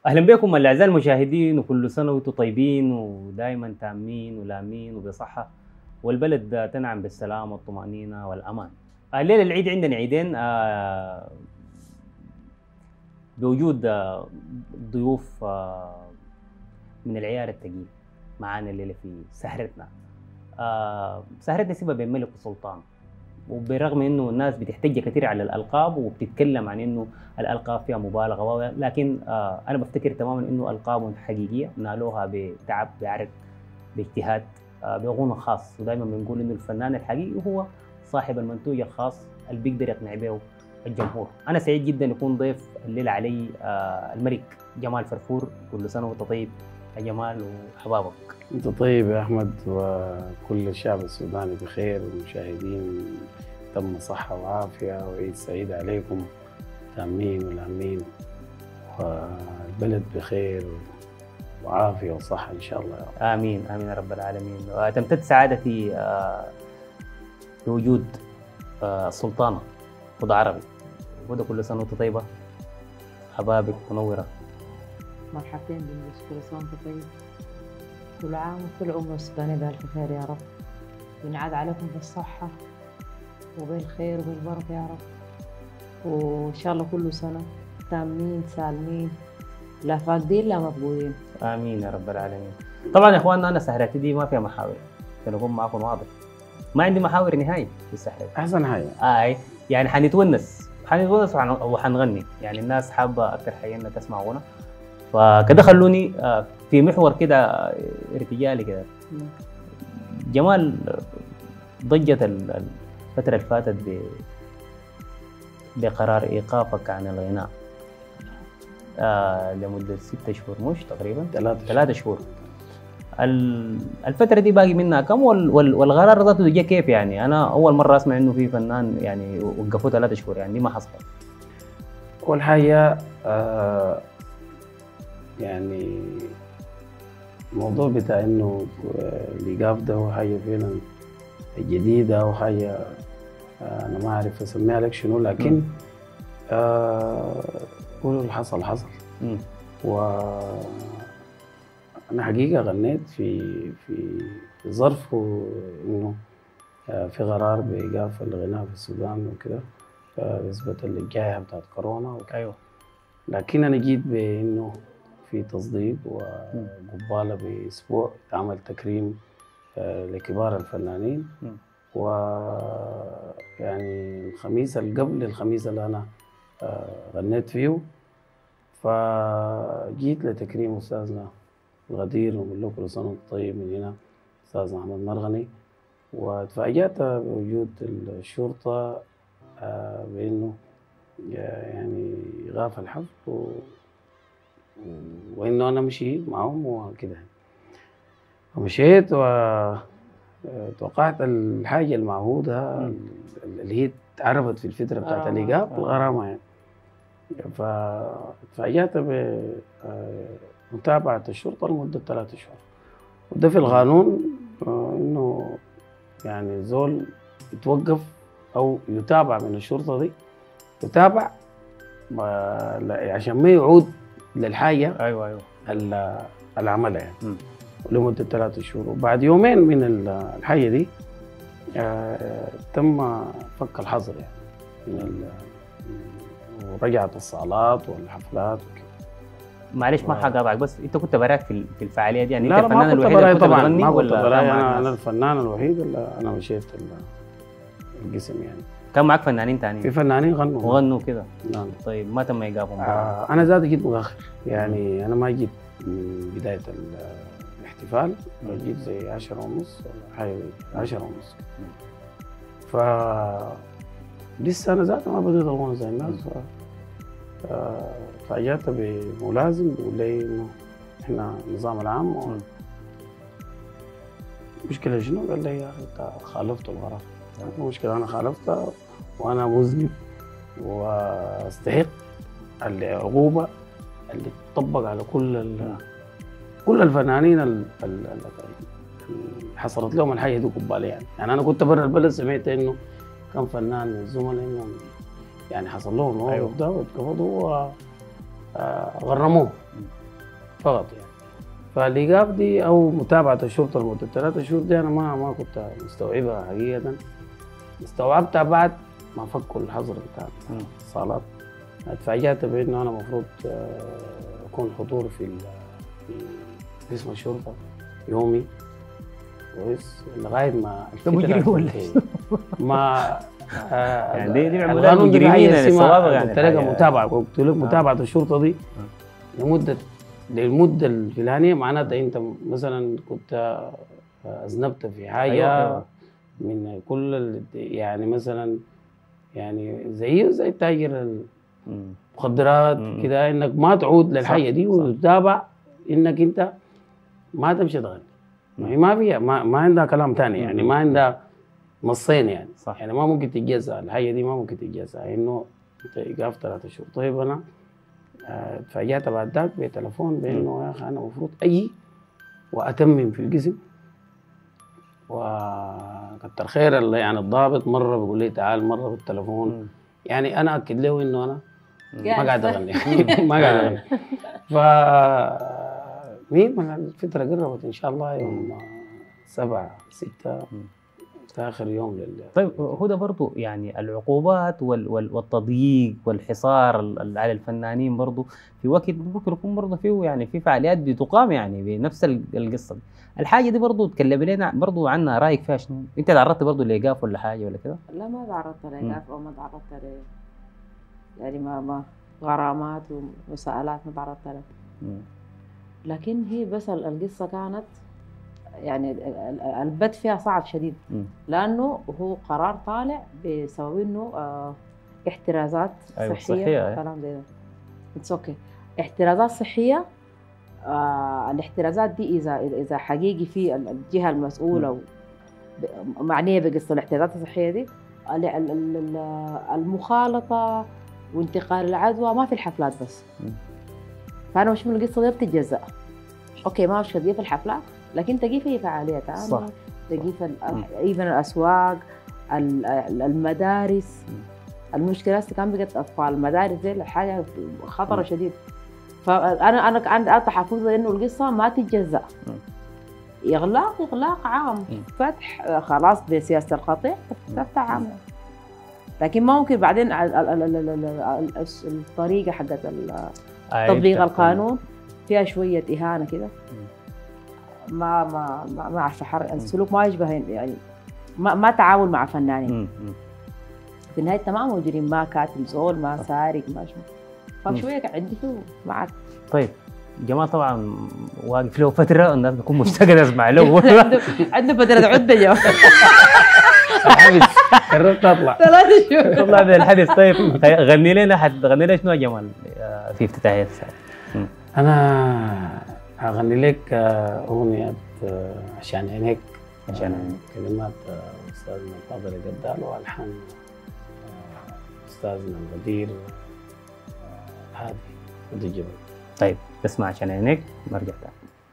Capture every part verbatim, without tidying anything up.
اهلا بكم الاعزاء المشاهدين، وكل سنه وانتم طيبين ودائما تامين ولامين وبصحه، والبلد تنعم بالسلام والطمانينه والامان. الليله العيد عندنا عيدين آه، بوجود آه، ضيوف آه، من العيار الثقيل معانا الليله في سهرتنا. آه، سهرتنا سيبها بين ملك وسلطان، وبرغم انه الناس بتحتج كثير على الالقاب وبتتكلم عن انه الالقاب فيها مبالغه، لكن آه انا بفتكر تماما انه القاب حقيقيه نالوها بتعب بعرق باجتهاد آه بغنى خاص، ودائما بنقول انه الفنان الحقيقي هو صاحب المنتوج الخاص اللي بيقدر يقنع به الجمهور. انا سعيد جدا يكون ضيف الليله علي آه الملك جمال فرفور. كل سنه وانت طيب يا جمال وحبابك. انت طيب يا احمد، وكل الشعب السوداني بخير، والمشاهدين تم صحه وعافيه، وعيد سعيد عليكم تامين ولامين، والبلد بخير وعافيه وصحه ان شاء الله. امين امين يا رب العالمين. تمتد سعادتي بوجود السلطانه هدى عربي. هدى كل سنه وانت طيبه، حبابك منوره. مرحبتين بالنسبه، كل سنه وانت طيب، كل عام وكل عمر السوداني بألف خير يا رب، وينعاد عليكم بالصحة وبالخير وبالبركة يا رب، وإن شاء الله كل سنة تامين سالمين، لا فاقدين لا مفقودين. آمين يا رب العالمين. طبعا يا إخواننا أنا سهرتي دي ما فيها محاور، عشان أكون معكم واضح، ما عندي محاور نهائي في السهرة. أحسن حاجة. آه يعني حنتونس حنتونس وحنغني، يعني الناس حابة أكثر حاجة إنها تسمع غنى، فكده خلوني في محور كده ارتجالي كده. جمال ضجت الفترة اللي فاتت بقرار إيقافك عن الغناء آه لمدة ستة شهور، مش تقريبا؟ ثلاثة ثلاثة شهور. الفترة دي باقي منها كم؟ والقرار ذاته جا كيف يعني؟ أنا أول مرة أسمع إنه في فنان يعني وقفوه ثلاثة شهور، يعني دي ما حصلت. أول حاجة آه يعني الموضوع بتاع انه الايقاف ده هو حاجه فعلا جديده او حاجه انا ما اعرف اسميها لك شنو، لكن آه قولوا اللي حصل حصل. و انا حقيقه غنيت في في في ظرف انه آه في قرار بايقاف الغناء في السودان وكده نسبه للجائحه بتاعت كورونا وكده. ايوه، لكن لكن انا جيت بانه في تصديق وقبالة بأسبوع عمل تكريم لكبار الفنانين، و يعني الخميس اللي قبل الخميس اللي أنا غنيت فيه، فجيت لتكريم أستاذنا الغدير ونقول له كل سنة وأنت طيب من هنا أستاذنا أحمد مرغني، وتفاجأت بوجود الشرطة بأنه يعني غاف الحفل و وانه انا مشي معهم وكده. فمشيت وتوقعت الحاجه المعهوده اللي هي اتعرفت في الفتره بتاعت الايقاف، الغرامه يعني. فتفاجأت بمتابعه الشرطه لمده ثلاثة شهور، وده في القانون انه يعني زول يتوقف او يتابع من الشرطه دي، يتابع عشان ما يعود للحاجه ايوه ايوه اللي عملها يعني لمده ثلاثة شهور. وبعد يومين من الحاجه دي آه تم فك الحظر يعني من ورجعت الصالات والحفلات وكده. معلش ما حقاطعك، بس انت كنت براك في في الفعاليه دي يعني؟ لا انت الفنان الوحيد اللي كنت بتغني ما كنت ولا براي؟ انا انا الفنان الوحيد اللي انا مشيت القسم يعني. كان معك فنانين ثانيين؟ في فنانين غنوا وغنوا كده. نعم. طيب ما تم ايقافهم؟ آه انا ذاتي جيت متاخر يعني، انا ما جيت من بدايه الاحتفال، جيت زي عشرة ونص ولا حاجه، عشرة ونص. ف لسه انا ذاتي ما بديت اغني زي الناس. ف فاجأت بملازم بيقول لي انه احنا النظام العام و... المشكله شنو؟ قال لي يا اخي انت خالفت القرار. المشكله انا خالفتها وانا مذنب واستحق العقوبه اللي تطبق على كل ال... كل الفنانين اللي حصلت لهم الحاجه دي قبالي يعني. يعني انا كنت برا البلد سمعت انه كان فنان من الزملاء انهم يعني حصل لهم الموقف ده واتقبضوا آه، غرموه فقط يعني. فالإيقاف دي أو متابعة الشرطة لمدة ثلاثة شهور دي أنا ما ما كنت مستوعبها حقيقة. استوعبتها بعد ما فكوا الحظر بتاع الصالات. اتفاجأت بإنه أنا المفروض أكون حضور في في قسم الشرطة يومي كويس لغاية ما مجرم ولا ما آه يعني دي دي عمليات مجرمين السوابق يعني قلت لك متابعة قلت لك متابعة الشرطة دي لمدة للمدة الفلانية معناتها أنت مثلا كنت أذنبت في حاجة أيوة. من كل يعني مثلا يعني زي زي تاجر المخدرات كده انك ما تعود للحاجه دي وتتابع انك انت ما تمشي تغني. ما ما فيها ما, ما عندها كلام ثاني يعني ما عندها نصين يعني صح. يعني ما ممكن تتجازى الحاجه دي ما ممكن تتجازى انه انت ايقاف ثلاثة شهور. طيب انا اتفاجأت بعد ذاك بتليفون بانه يا اخي انا المفروض اجي واتمم في القسم. وكتر خير الله يعني الضابط مره بيقول لي تعال مره بالتليفون يعني انا اكد له انه انا ما قاعد اغني ما قاعد اغني. ف مين الفتره قربت ان شاء الله يوم سبعة ستة اخر يوم لل طيب هو ده برضه يعني العقوبات وال... وال... والتضييق والحصار على الفنانين برضه في وقت ممكن يكون برضه فيه يعني في فعاليات بتقام يعني بنفس القصه دي. الحاجه دي برضه تكلم لنا برضه عنها رايك فيها شنو؟ انت تعرضت برضه لايقاف ولا حاجه ولا كده؟ لا ما تعرضت لايقاف او ما تعرضت ل يعني ما ما غرامات ومساءلات ما تعرضت لها. لكن هي بس القصه كانت يعني البت فيها صعب شديد لانه هو قرار طالع بسبب انه اه احترازات أيوة صحيه كلام زي ده. اتس اوكي احترازات صحيه. آه الاحترازات دي اذا اذا حقيقي في الجهه المسؤوله معنيه بقصه الاحترازات الصحيه دي المخالطه وانتقال العدوى ما في الحفلات بس. فانا مش من القصه دي بتتجزأ. اوكي ما مش قضيه في الحفلات لكن تجي في فعاليات عامه تجي في ايضا الاسواق المدارس. المشكله كان بقت اطفال المدارس دي حاجه خطره شديد. فانا انا عندي تحفظ انه القصه ما تتجزأ. اغلاق اغلاق عام فتح خلاص بسياسه القطيع تفتح عام لكن ما ممكن بعدين الطريقه حقت تطبيق القانون فيها شويه اهانه كده. ما ما ما ما اعرف السلوك ما يشبه يعني ما ما تعاون مع فنانين. في النهايه انت ما مجرم ما كاتب زول ما سارق ما شو فشويه عندي فيه معك. طيب جمال طبعا واقف له فتره الناس بتكون مشتاقه تسمع له عنده فتره عده جمال الحبس قررت اطلع ثلاثة شهور تطلع من الحبس. طيب غني لنا حتغني لنا شنو يا جمال في افتتاحيه الساعه؟ انا هغني لك اغنيه عشان عينيك عشان كلمات استاذنا الفاضل الجدال والحان استاذنا الغدير هادي هادي الجبل. طيب اسمع عشان عينيك نرجع تاني.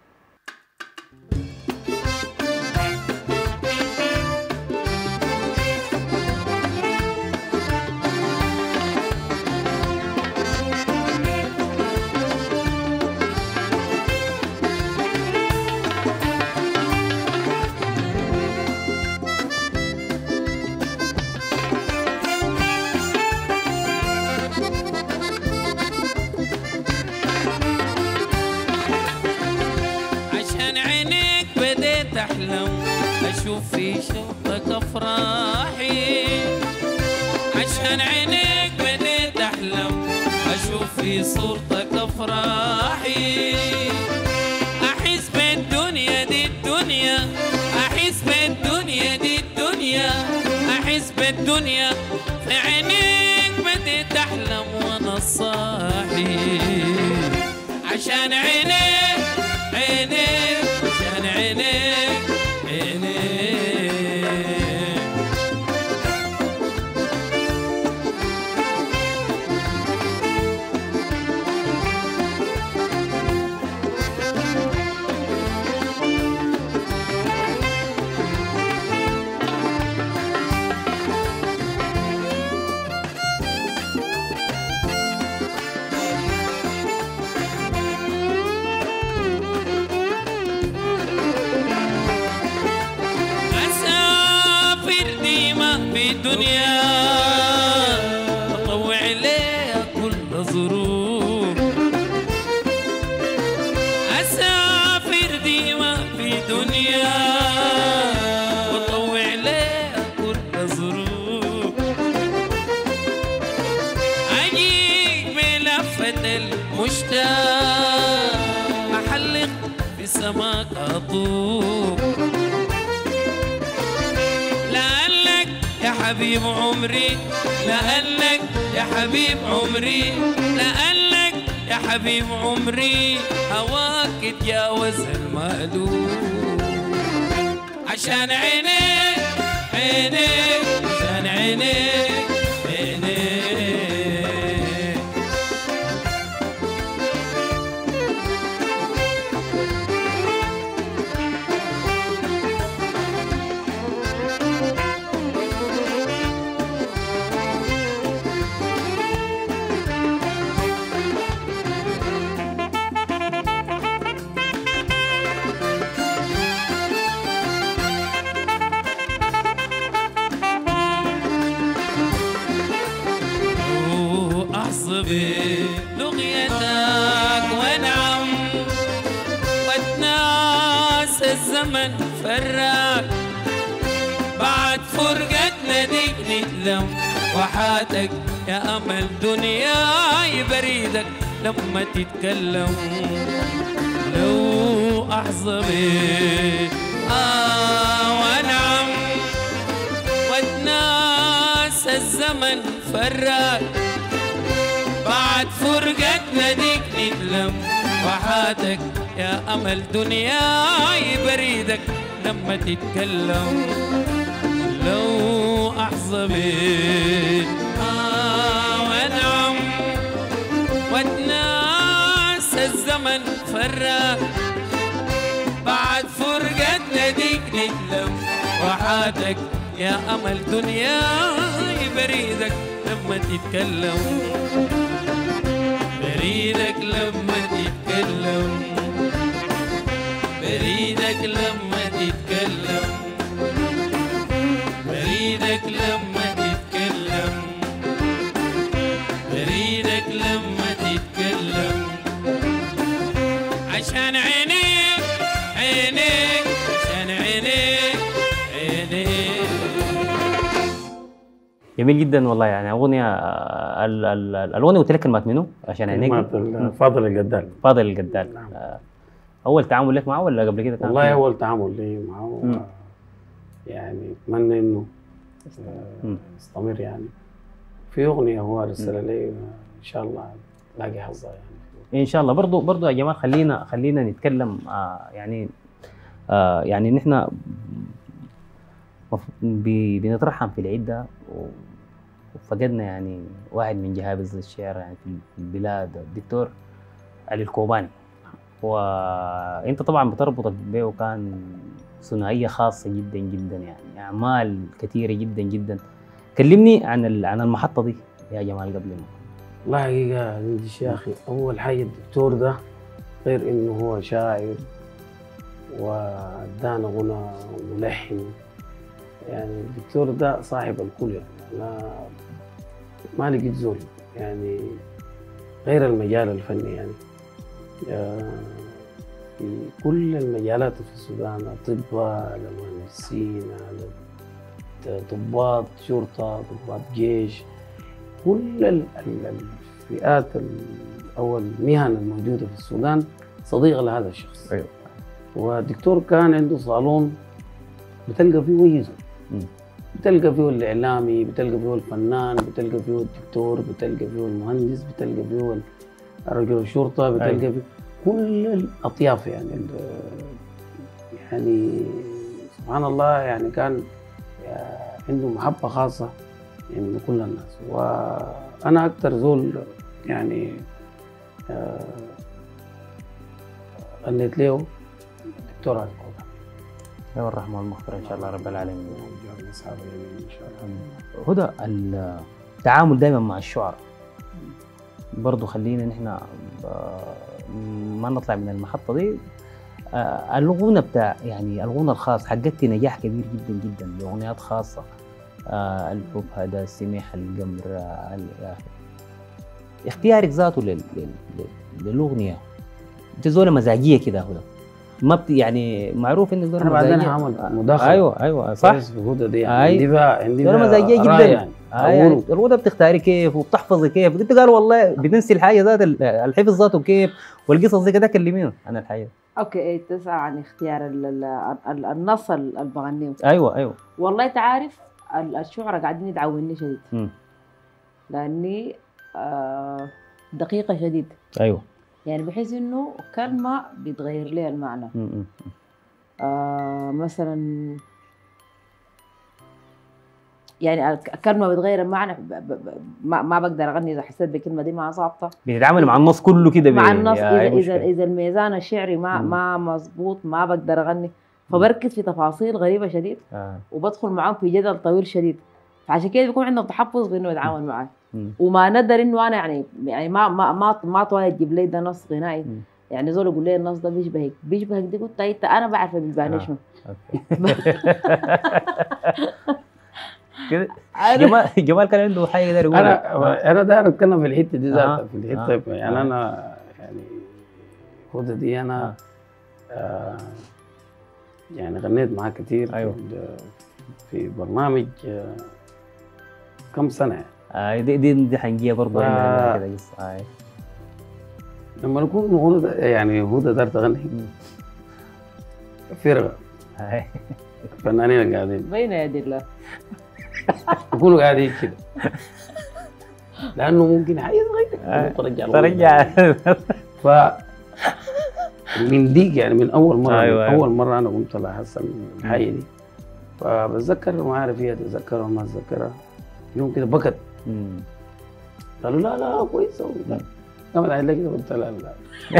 أشوف في شوقك أفراحي عشان عينيك بديت أحلم أشوف في صورتك أفراحي أحس بالدنيا دي الدنيا أحس بالدنيا دي الدنيا أحس بالدنيا في عينيك بديت أحلم وأنا صاحي عشان عينيك عينيك عشان عينيك الدنيا بطوع ليها كل ظروف أسافر ديما في دنيا بطوع ليها كل ظروف أجيك بلفة المشتاق أحلق في سماك أطوف لأنك يا حبيب عمري لأنك يا حبيب عمري لأنك يا حبيب عمري هواك اتجاوز المألوف عشان عينيك عينيك عشان عينيك عينيك بلغيتك وانعم واتناس الزمن فراك بعد فرقتنا ديك نتلم وحاتك يا امل دنياي بريدك لما تتكلم لو احظى بيك اه وانعم واتناس الزمن فراك بعد فرقتنا ديك نتلم وحاتك يا أمل دنياي بريدك لما تتكلم لو أحظى بيك آه وانعم واتناس الزمن فراك بعد فرقتنا ديك نتلم وحاتك يا أمل دنياي بريدك لما تتكلم بريدك لما تتكلم بريدك لما تتكلم بريدك لما تتكلم بريدك لما تتكلم عشان عينيك عينيك عشان عينيك عينيك. جميل جدا والله. يعني اغنيه ال- ال- الاغنيه قلت لك كلمات منه عشان عينيك كلمات فاضل الجدال. فاضل الجدال. نعم. اول تعامل لك معه ولا قبل كده كان؟ والله اول تعامل لي معه مم. يعني اتمنى انه مم. يستمر. يعني في اغنيه هو رسل لي ان شاء الله لاقي حظها يعني ان شاء الله. برضو برضو يا جماعه خلينا خلينا نتكلم آه يعني آه يعني نحن ب- بنترحم في العيد ده و- وفقدنا يعني واحد من جهابذ الشعر يعني في البلاد، الدكتور علي الكوباني. وانت طبعا بتربطك به وكان ثنائيه خاصه جدا جدا، يعني اعمال كثيره جدا جدا. كلمني عن ال- عن المحطه دي يا جمال قبل ما. والله حقيقه عندي يا اخي اول حاجه الدكتور ده غير انه هو شاعر وادانا غنى ملحن. يعني الدكتور ده صاحب الكل. يعني انا ما لقيت زول يعني غير المجال الفني يعني آه، في كل المجالات في السودان، اطباء مهندسين ضباط شرطه ضباط جيش، كل ال- ال- الفئات ال- او المهن الموجوده في السودان صديقه لهذا الشخص. ايوه. والدكتور كان عنده صالون بتلقى فيه ويزو، بتلقى فيه الاعلامي، بتلقى فيه الفنان، بتلقى فيه الدكتور، بتلقى فيه المهندس، بتلقى فيه رجل الشرطه، بتلقى أيوة. فيه كل الاطياف. يعني يعني سبحان الله يعني كان عنده محبه خاصه يعني من كل الناس. وانا اكثر زول يعني غنيت له الدكتور علي الكوباني. يا الرحمه والمغفره ان شاء الله رب العالمين. ان شاء الله. هدى التعامل دائما مع الشعراء برضه خلينا نحن ما نطلع من المحطه دي. الغنى بتاع يعني الغنى الخاص حققت نجاح كبير جدا جدا باغنيات خاصه آه الحب هذا سميح القمر آه ال- اختيارك ذاته لل... لل... لل- للاغنيه انت زوله مزاجيه كده هدى ما بت... يعني معروف انك زوله انا بعدين مزاجيه هعمل آه، مداخله ايوه ايوه صح كويس في الهدى دي يعني أي. عندي بقى عندي زوله بقى مزاجيه آراء جدا يعني آه يعني أقوله. الغدة بتختاري كيف وبتحفظي كيف انت قال والله بتنسي الحاجه ذات ال- الحفظ ذاته كيف والقصص دي كده كلمينا عن الحاجه اوكي تسأل عن اختيار ال- ال- ال- النص اللي بغنيه. ايوه ايوه والله تعرف ال- الشعراء قاعدين يدعوني شديد مم. لاني آه دقيقه شديد، ايوه يعني بحيث انه كلمه بيتغير لها المعنى. مم. مم. آه مثلا يعني الكلمه بتغير المعنى ب- ب- ب- ما, ما بقدر اغني اذا حسيت بالكلمه دي ما ظابطه بتتعامل مع النص كله كده مع ب- النص. يا أي اذا اذا مشكلة. اذا الميزان الشعري ما مم. ما مظبوط ما بقدر اغني، فبركز في تفاصيل غريبه شديد آه. وبدخل معاهم في جدل طويل شديد، فعشان كده بيكون عندهم تحفظ في انه يتعامل معاه. مم. وما ندر انه انا يعني يعني ما ما ما ما طوال تجيب لي ده نص غنائي، مم. يعني زول يقول لي النص ده بيشبهك بيشبهك دي قلت انت انا بعرف بيشبهني آه. شنو. اوكي كده جمال جمال كان عنده حاجه يقدر يقولها. انا انا داير اتكلم في الحته دي ذاتها آه. في الحته آه. يعني آه. انا يعني الهدى دي انا آه. آه يعني غنيت معاه كتير أيوة. في, في برنامج آه كم سنه يعني. آه دي دي دي حنجيه برضه آه. عندنا كده قصه آه. لما نكون هدى يعني هدى دار تغني مم. فرقه آه. فنانين قاعدين بين يدي الله. يكونوا قاعدين كده لانه ممكن حاجه صغيره ترجع ترجع ف من ديك يعني من اول مره أيوة، من أيوة. اول مره انا قمت احس الحاجه دي فبتذكر ما عارف هي اتذكرها ما اتذكرها يوم كده بكت مم. قالوا لا لا كويسه وبتاع قامت قاعد كده قلت لا لا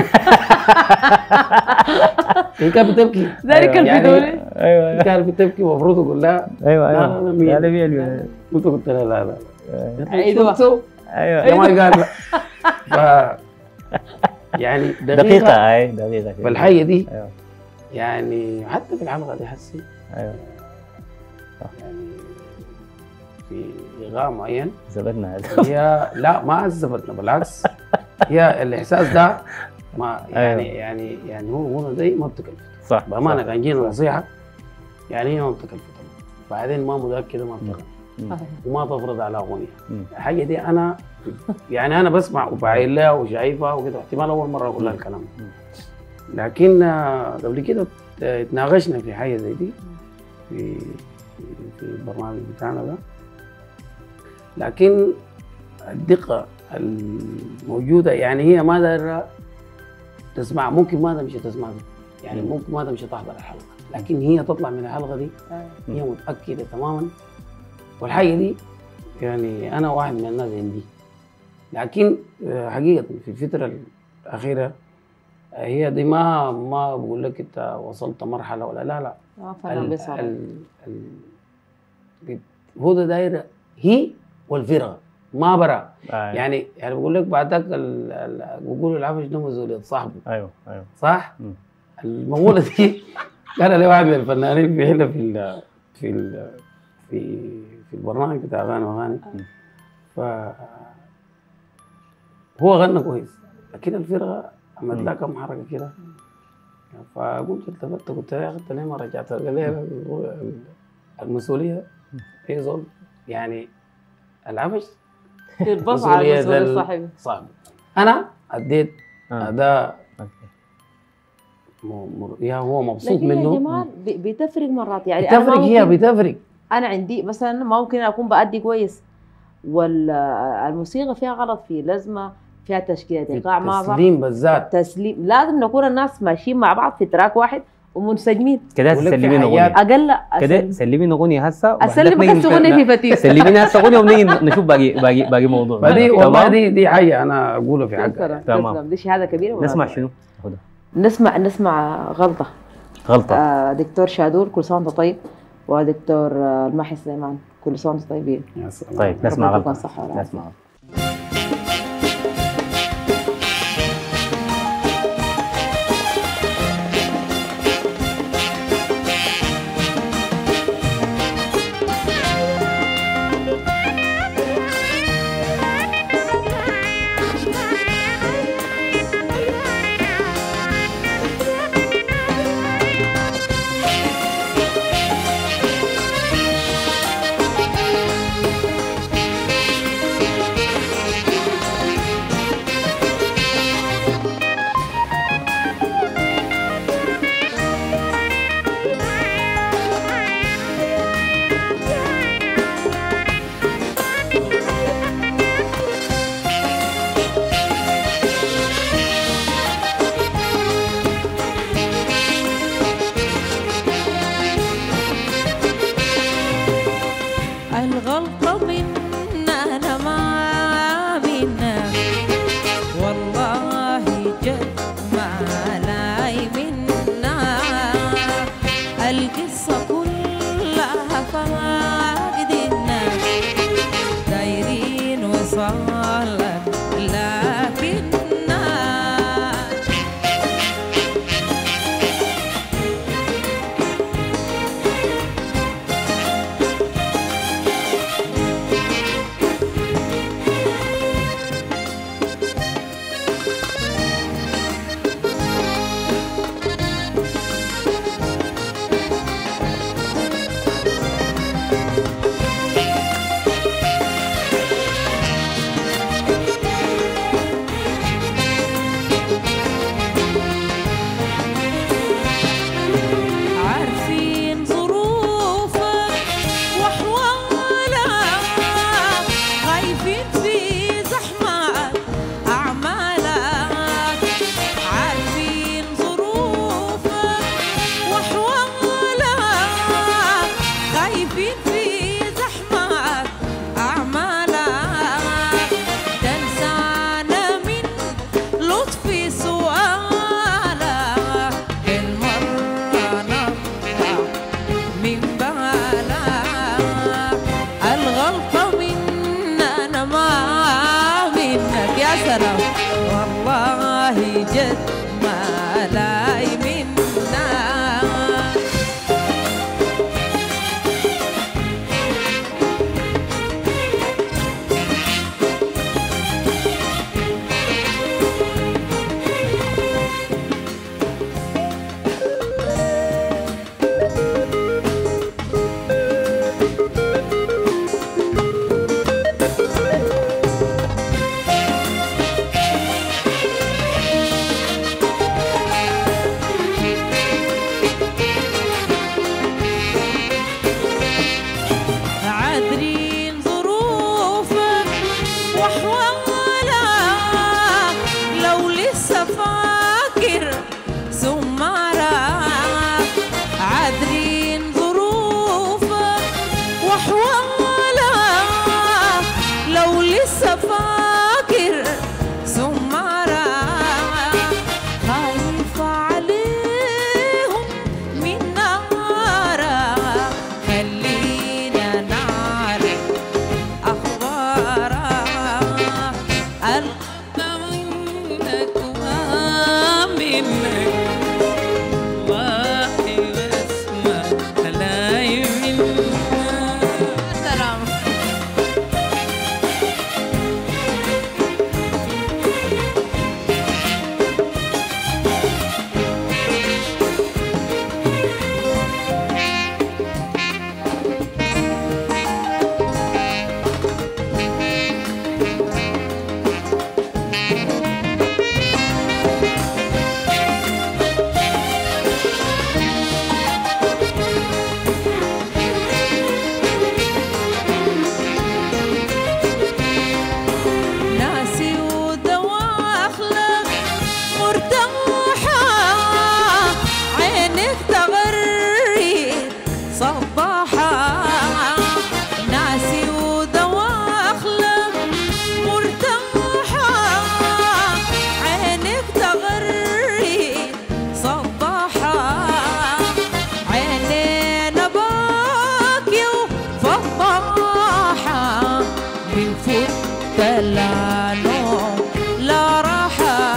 هي كانت بتبكي ذلك يعني البدولي ايوه هي كانت بتبكي المفروض اقول لها ايوه لا، ايوه لا، مين؟ لا لا مين قلت قلت لها لا لا أيوة. شفتوا؟ ايوه يا ما قال لا ف يعني دقيقه, دقيقه اي دقيقه كده. فالحاجه دي ايوه يعني حتى في الحلقه دي حسيت ايوه يعني في ايغاء معين زبدنا هذا هي لا ما عذبتنا بالعكس هي الاحساس ده ما يعني أيوة. يعني يعني هو هو دي ما بتكلف صح بامانه صح. كان جينا نصيحه يعني هي ما بتكلف طبعا بعدين ما متاكده ما بتغني مم. وما تفرض على اغنيه مم. الحاجه دي انا يعني انا بسمع وبعين لها وشايفها وكده احتمال اول مره اقول لها الكلام مم. لكن آه، قبل كده اتناقشنا في حاجه زي دي في في, في البرنامج بتاعنا ده لكن الدقه الموجوده يعني هي ما دايره تسمع ممكن ما تمشي تسمع يعني مم. ممكن ما تمشي تحضر الحلقه لكن هي تطلع من الحلقه دي مم. هي متاكده تماما والحاجه دي يعني انا واحد من الناس عندي لكن آه، حقيقه في الفتره الاخيره آه، هي دي ما ما بقول لك انت وصلت مرحله ولا لا لا ما فنان بيصعب. ال ال ال هو ده دايره هي والفرقه ما برا آه. يعني يعني بقول لك بعدك بيقولوا العفش ده مسؤوليه صاحبه ايوه ايوه صح؟ مم. المقوله دي كان لي واحد من الفنانين في هنا في ال في ال في في البرنامج بتاع اغاني واغاني ف هو غنى كويس لكن الفرقه عملت لها كم حركه كده فقلت التفت قلت له يا اخي انت ليه ما رجعت قال لي المسؤوليه هي زول يعني العفش البص على المسؤولية صاحبي صاحبي انا اديت آه. اداء اوكي م- م- يا هو مبسوط لكن يا منه جمال ب- بتفرق مرات يعني أنا بتفرق ما هي ممكن- بتفرق انا عندي مثلا ممكن اكون بأدي كويس والموسيقى فيها غلط في لازمه فيها تشكيله ايقاع ما بعرف التسليم بالذات تسليم لازم نكون الناس ماشيين مع بعض في تراك واحد ومنسجمين كده بقول لك في سلمينا حياة- اغنيه اقل كده سلمينا اغنيه هسه اسلم بس اغنيه في فتيس سلمينا هسه اغنيه ونيجي نشوف باقي باقي باقي موضوع فدي والله تمام؟ دي دي حاجه انا اقولها في حقها تسلم تمام. تسلم دي شهاده كبيره نسمع شنو؟ هدى نسمع نسمع غلطه غلطه آه دكتور شادور كل سنه وانت طيب ودكتور آه الماحي سليمان كل سنه وانتم طيبين يا سلام طيب نسمع ربنا يكون غلطه صحة والعافية. نسمع غلطة. الغلطة منا أنا ما منا والله جد ما لاي منا القصة كلها فاقدنا دايرين وصالا لكننا عارفين ظروفك وأحوالك خايفين في زحمة أعمالك عارفين ظروفك وأحوالك خايفين في زحمة أعمالك تنسانا من لطفي سؤالك بالمرة نطلع من بالك الغلطة منا أنا ما منك يا سلام والله جد ما لاي منك عادرين ظروفك وأحوالك لو لسه فاكر سمارك عادرين ظروفك وأحوالك لو لسه فاكر سمارك خايفة عليهم من نارك خلينا نعرف أخبارك الغلطة منك وما منك والله بسمع هلاي منك سلام ناسي ودواخلك مرتاحة عينك تغرد صباحة ناسي ودواخلك مرتاحة عينك تغرد صباحة عينينا باكي وفضاحة من فوق لا نوم لا راحة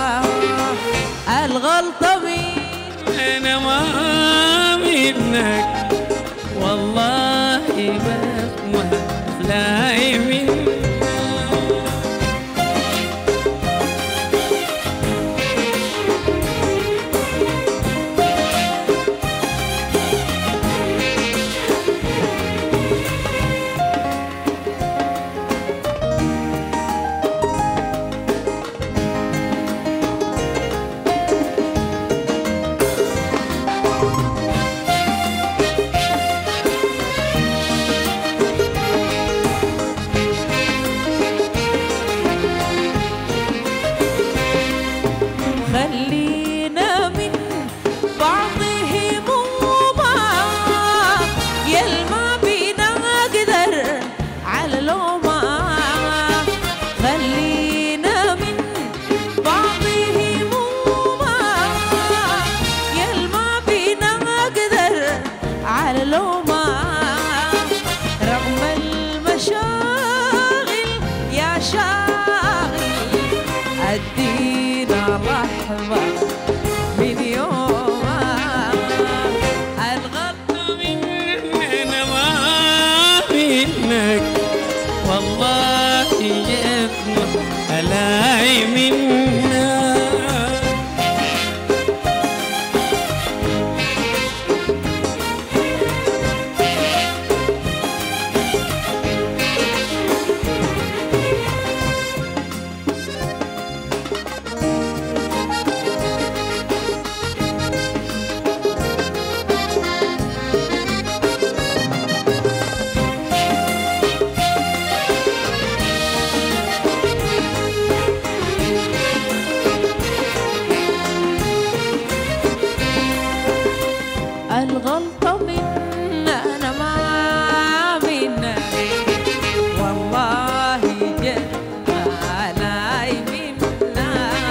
الغلطة مين أنا ما منك والله بسمع هلاي منك مشاغل ادينا لحظة من يومك الغلطة مننا ما منك والله جبنا ألاقي منا الغلطة منا أنا ما منك والله جنة لاي منا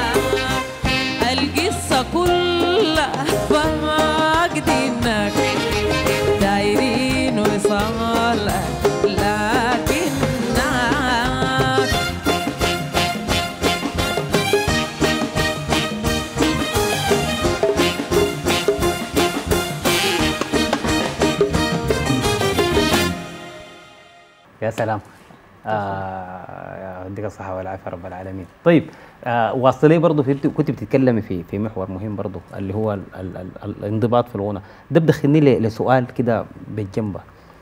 القصة كلها فاقدينك دايرين وصالك لكنك يا سلام. آه يديك الصحة والعافية رب العالمين. طيب آه واصلي برضه في كنت بتتكلمي في في محور مهم برضه اللي هو ال ال ال الانضباط في الغنى. ده بدخلني ل- لسؤال كده بالجنبه.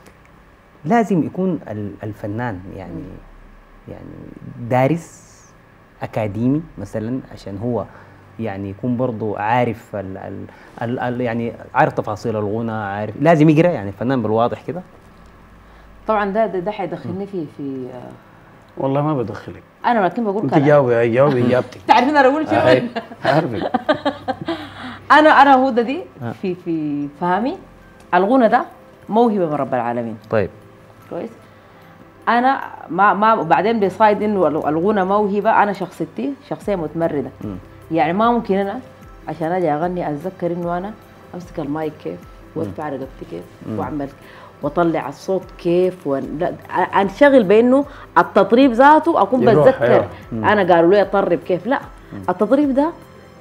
لازم يكون ال- الفنان يعني يعني دارس أكاديمي مثلا عشان هو يعني يكون برضه عارف ال ال ال ال يعني عارف تفاصيل الغنى، عارف لازم يقرا يعني الفنان بالواضح كده. طبعا ده ده, ده حيدخلني في في آه، والله ما بدخلك، انا لكن بقول انت كلام. جاوبي جاوبي اجابتك. تعرفين انا اقول شو؟ هاي عارفك. انا انا هدى دي آه. في في فهمي الغنى ده موهبه من رب العالمين. طيب كويس. انا ما ما بعدين بيصايد انه الغنى موهبه. انا شخصيتي شخصيه متمرده، مم. يعني ما ممكن انا عشان اجي اغني اتذكر انه انا امسك المايك كيف وارفع رقبتي كيف واعمل واطلع الصوت كيف و... لا انشغل بانه التطريب ذاته اكون يروح، بتذكر أيوه. انا قالوا لي اطرب كيف. لا التطريب ده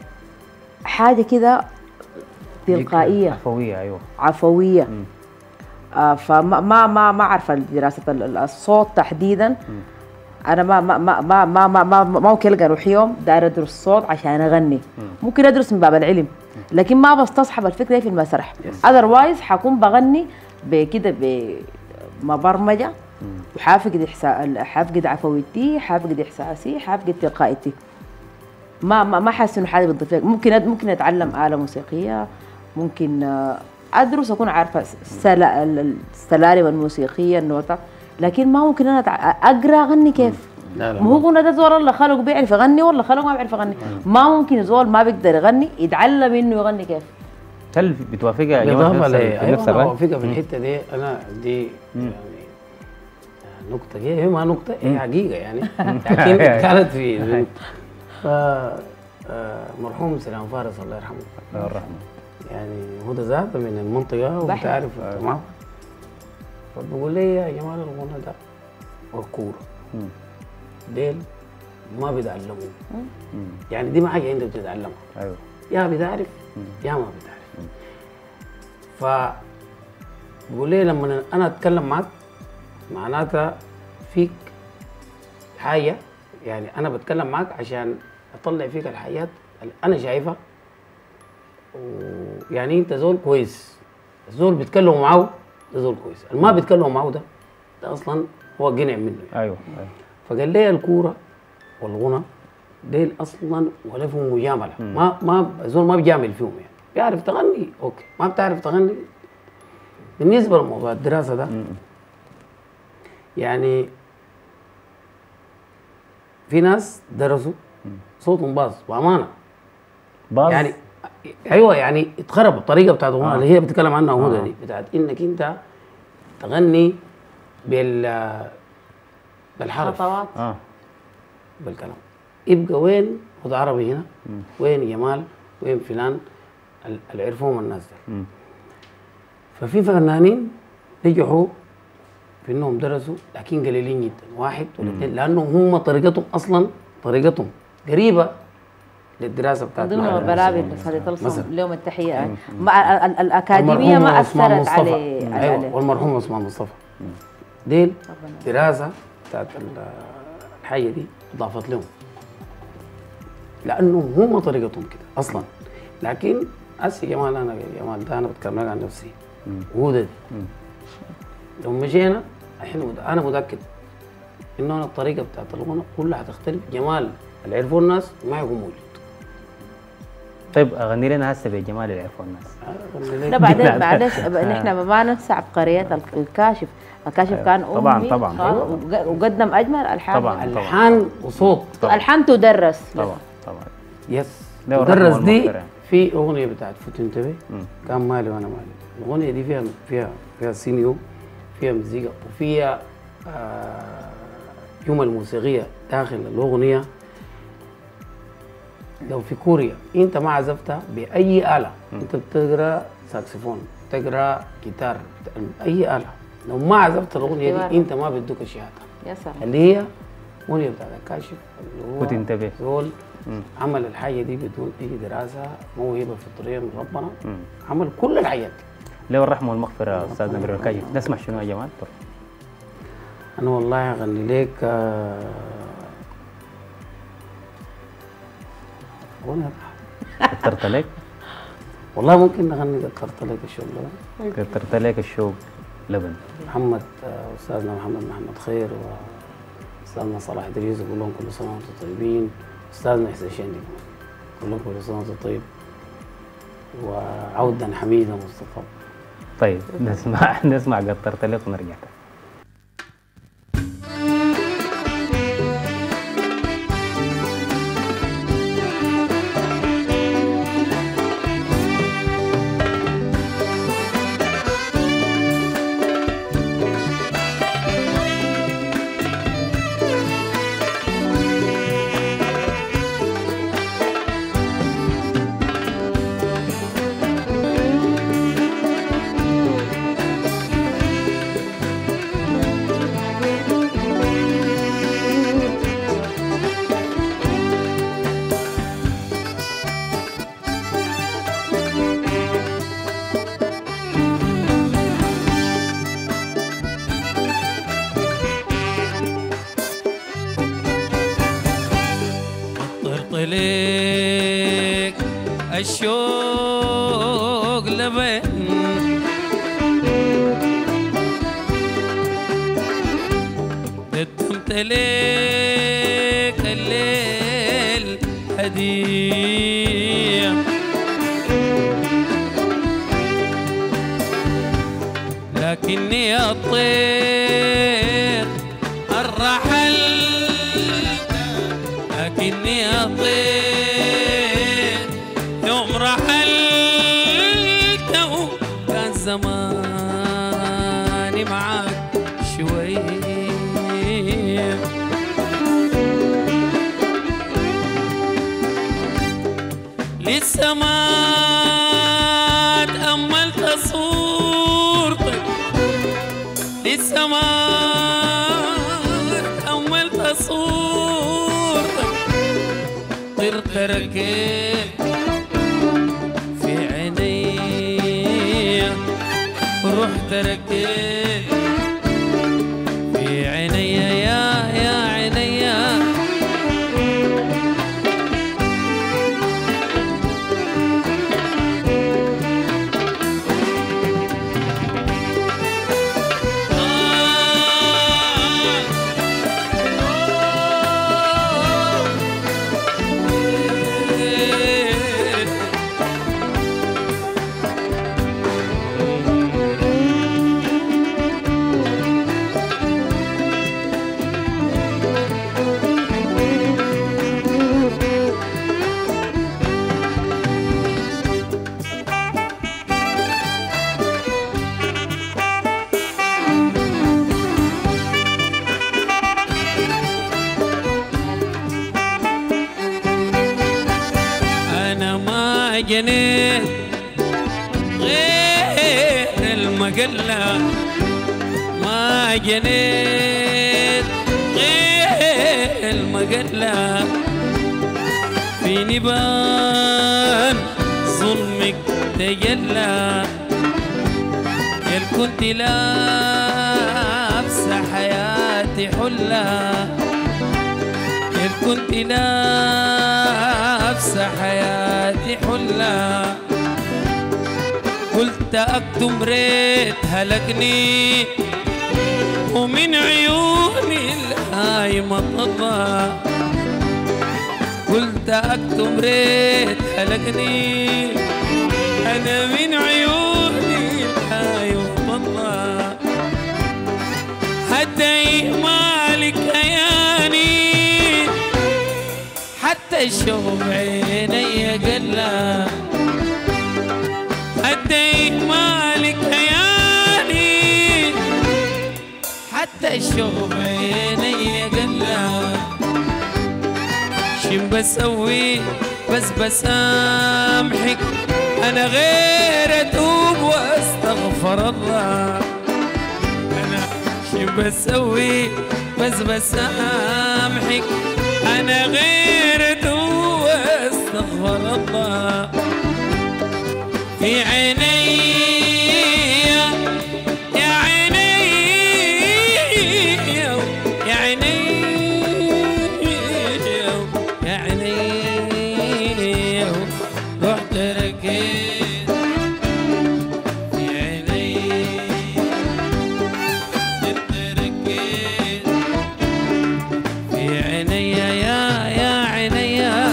حاجه كده تلقائيه عفوية. أيوه. عفويه. مم. آه فما ما ما ما اعرف دراسه ال- ال- الصوت تحديدا. انا ما ما ما ما ما ما, ما, ما ممكن القى روحي يوم داير ادرس صوت عشان اغني. ممكن ادرس من باب العلم لكن ما بستصحب الفكره دي في المسرح. اذروايز حكون بغني بكده بمبرمجه وحافقد احساس، حافقد عفويتي، حافقد احساسي، حافقد تلقائيتي. ما ما ما حاسس انه حاجه بتضيف لك. ممكن أد- ممكن اتعلم آلة موسيقيه، ممكن آه، ادرس اكون عارفه السلا- ال- السلالم الموسيقيه النوتات، لكن ما ممكن انا أتع- اقرا اغني كيف. لا لا ما هو غنى ده زول الله خلقه بيعرف يغني ولا خلقه ما بيعرف يغني. ما ممكن زول ما بيقدر يغني يتعلم انه يغني كيف. هل بتوافق يا جماعة بالاضافه في ل نفس- في نفس ايوه انا الرأي؟ اوافقها في الحته دي. انا دي يعني نقطه دي هي ما نقطه، هي حقيقه يعني. لكن كانت في ف آه، مرحوم سلام فارس الله يرحمه، الله يرحمه. يعني هو ده ذاته من المنطقه بحر. وبتعرف تمام. فبقول لي يا جماعه الغنى ده والكوره مم. ديل ما بيتعلموا، مم. يعني دي ما حاجه انت بتتعلمها، أيوه. يا بتعرف يا ما بتعرف. ف بقول لي لما انا اتكلم معك معناتها فيك حاجه، يعني انا بتكلم معك عشان اطلع فيك الحاجات اللي انا شايفها. ويعني انت زول كويس، الزول بيتكلموا معه ده زول كويس، اللي ما بيتكلموا معه ده ده اصلا هو قنع منه يعني. أيوه. أيوه. فقال لي الكوره والغنى ديل اصلا ولا فيهم مجامله، ما ما الزول ما بيجامل فيهم يعني. بيعرف تغني اوكي، ما بتعرف تغني. بالنسبه لموضوع الدراسه ده يعني في ناس درسوا صوتهم باظ بامانه باظ يعني. ايوه يعني اتخرب الطريقه بتاعت الغنى آه. اللي هي بتتكلم عنها هدى آه. دي، بتاعت انك انت تغني بال بالحرف خطوات. آه. بالكلام. يبقى وين هدى عربي هنا؟ وين جمال؟ وين فلان ال- اللي عرفوهم الناس دي؟ مم. ففي فنانين نجحوا في في انهم درسوا لكن قليلين جدا، واحد ولا اثنين، لانه هم طريقتهم اصلا طريقتهم قريبه للدراسه من بتاعت ضمن العالم. البرامج اللي خلت مثلاً. لهم لهم التحيه مع ال- ال- الاكاديميه المرحوم ما عثمان اثرت مصطفى. عليه ايوه عليه. والمرحوم عثمان مصطفى ديل ربنا. دراسه بتاعت ال- الحاجه دي اضافت لهم، لانه هم طريقتهم كده اصلا. لكن هسه جمال، انا جمال ده انا بتكلم لك عن نفسي وهدى دي لو مشينا الحين مد- انا متاكد انه أنا الطريقه بتاعت الغنى كلها هتختلف. جمال اللي عرفوه الناس ما يكون موجود. طيب غني لنا هسه بجمال اللي يعرفوا الناس. لا بعدين معلش نحن ما ننسى عبقريات ال- الكاشف. الكاشف أيوة. كان امي طبعاً، طبعاً. آه، وق- وقدم اجمل الحان. طبعاً. الحان وصوت. الحان تدرس. طبعا طبعا. يس له الرحمة مدرس دي والمغفرة. في اغنيه بتاعت فوت انتبه مم. كان مالي وانا مالي. الاغنيه دي فيها فيها فيها سينيو، فيها مزيكا، وفيها آه جمل موسيقيه داخل الاغنيه. لو في كوريا انت ما عزفتها باي اله، انت بتقرا ساكسفون، بتقرا جيتار، اي اله، لو ما عزفت الاغنيه اختبار. دي انت ما بيدوك الشهاده. يا سلام. اللي هي اغنيه بتاعت الكاشف اللي هو وتنتبه. زول مم. عمل الحاجه دي بدون اي دراسه، موهبه فطريه من ربنا، مم. عمل كل الحاجات. له الرحمه والمغفره استاذ نبيل الكاشف. نسمع شنو يا جمال؟ انا والله اغني لك آه، اغنيه كترت لك والله ممكن نغني كترت لك الشغل ده. كترت لك الشوق لبن. محمد آه، استاذنا محمد محمد خير واستاذنا صلاح ادريس، يقول لهم كل سنه وانتم طيبين. استاذنا حسين شندي يقول لهم كل سنه وانتم طيب، وعودا حميدا مصطفى. طيب نسمع نسمع قطرت لك ونرجع تاني. طرت لك الشوق لبن، قدمت لك الليل هدية، لكني الطير الرحل، لكني الطير يوم رحلت كان زماني معاك شوية. لسه ما تأملت صورتك، لسه ما تأملت صورتك، طرت ركيت في عيني، رحت ركيت في عيني يا يا عيني. أنا ما جنيت غير المقلة، ما ما جنيت غير المقلة في نبان ظلمك تجلى يا كنت لابسة حياتي حلة يا كنت لابسة حياتي حلة قلت أكتم ريت هلكني ومن عيوني الهايمة طلع قلت أكتم ريت هلكني أنا من عيوني الهايمة طلع حتى مالك أياني حتى الشوق عيني قلّا حتى مالك عياني حتى الشوق عيني قلّا شم بسوي بس بسامحك أنا غير أتوب وأستغفر الله أنا شم بسوي بس بسامحك أنا غير أتوب وأستغفر الله في عيني يا عيني يا عيني يا عيني رحت ركيت في عيني رحت ركيت في عيني يا يا عيني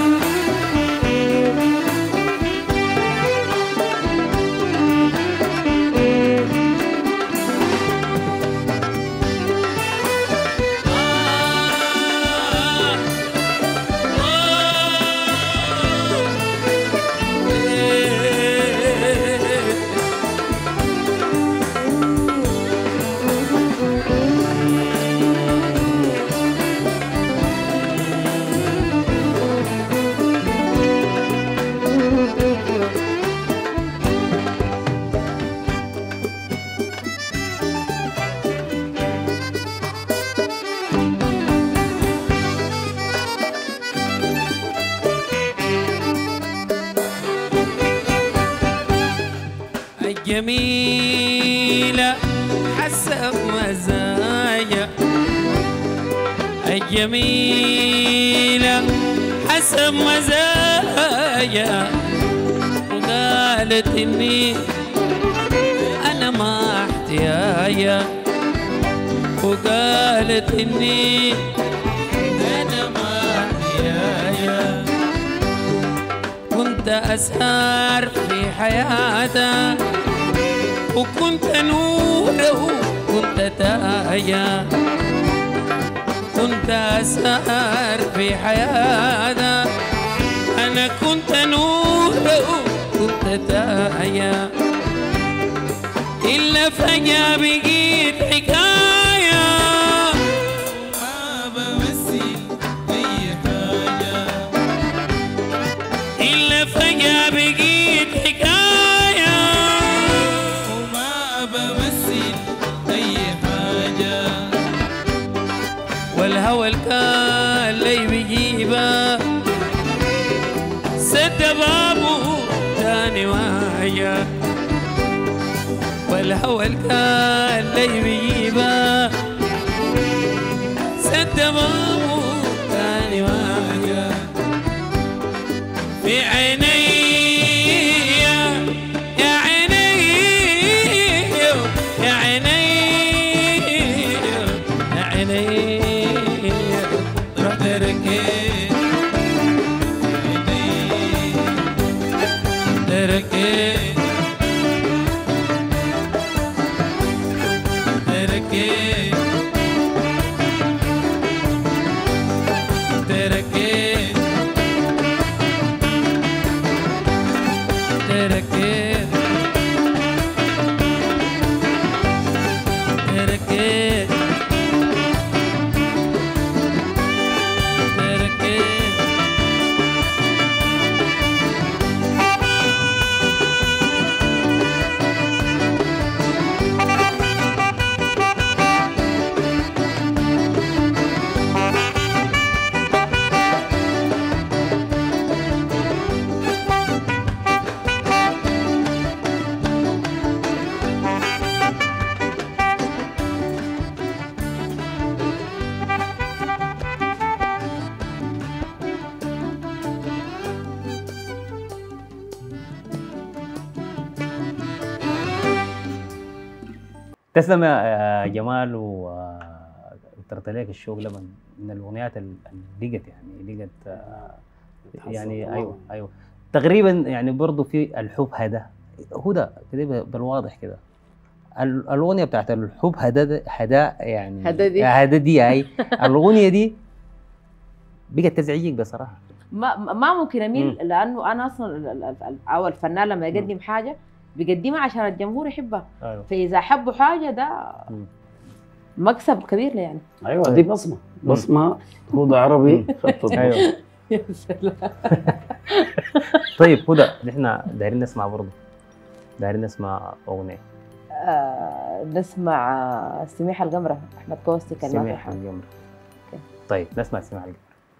الجميلة حسب مزاجها الجميلة حسب مزاجها وقالت إني أنا ما احتياجها وقالت إني أنا ما احتياجها كنت أسهر في حياتها وكنت نوره وكنت تاجا كنت أسهر في حياتها أنا كنت نوره وكنت تاجا إلا فجأة بقيت حكاية ما بمثل أي حاجة إلا فجأة بقيت حكاية وما بمثل أي حاجة والهوى الكان لي بجيبه سد بابه تاني واجه والهوى الكان لي بجيبه سد بابه تاني واجه في عيني يا عيني يا عيني يا عيني رحت ركيت ركيت تسلم يا جمال، وترت لك الشوق لما من الاغنيات اللي لقت يعني لقت آه، يعني ايوه ايوه تقريبا يعني برضه في الحب هدى هدى كده بالواضح كده. ال- الاغنيه بتاعت الحب هدى هدى يعني هدى دي. هدى دي هاي الاغنيه دي بقت تزعجك بصراحه. ما ما ممكن اميل، مم. لانه انا اصلا ال- ال- ال- او الفنان لما يقدم حاجه بيقدمها عشان الجمهور يحبها، ايوه فاذا حبوا حاجه ده مم. مكسب كبير له يعني. ايوه دي بصمه بصمه هدى عربي خط ايوه. يا سلام. طيب هدى نحن دايرين نسمع برضه، دايرين نسمع اغنيه آه، نسمع آه، سميحه القمره احمد كوستي كلمات سميح الحان. القمر. أوكي. طيب نسمع سميح القمر.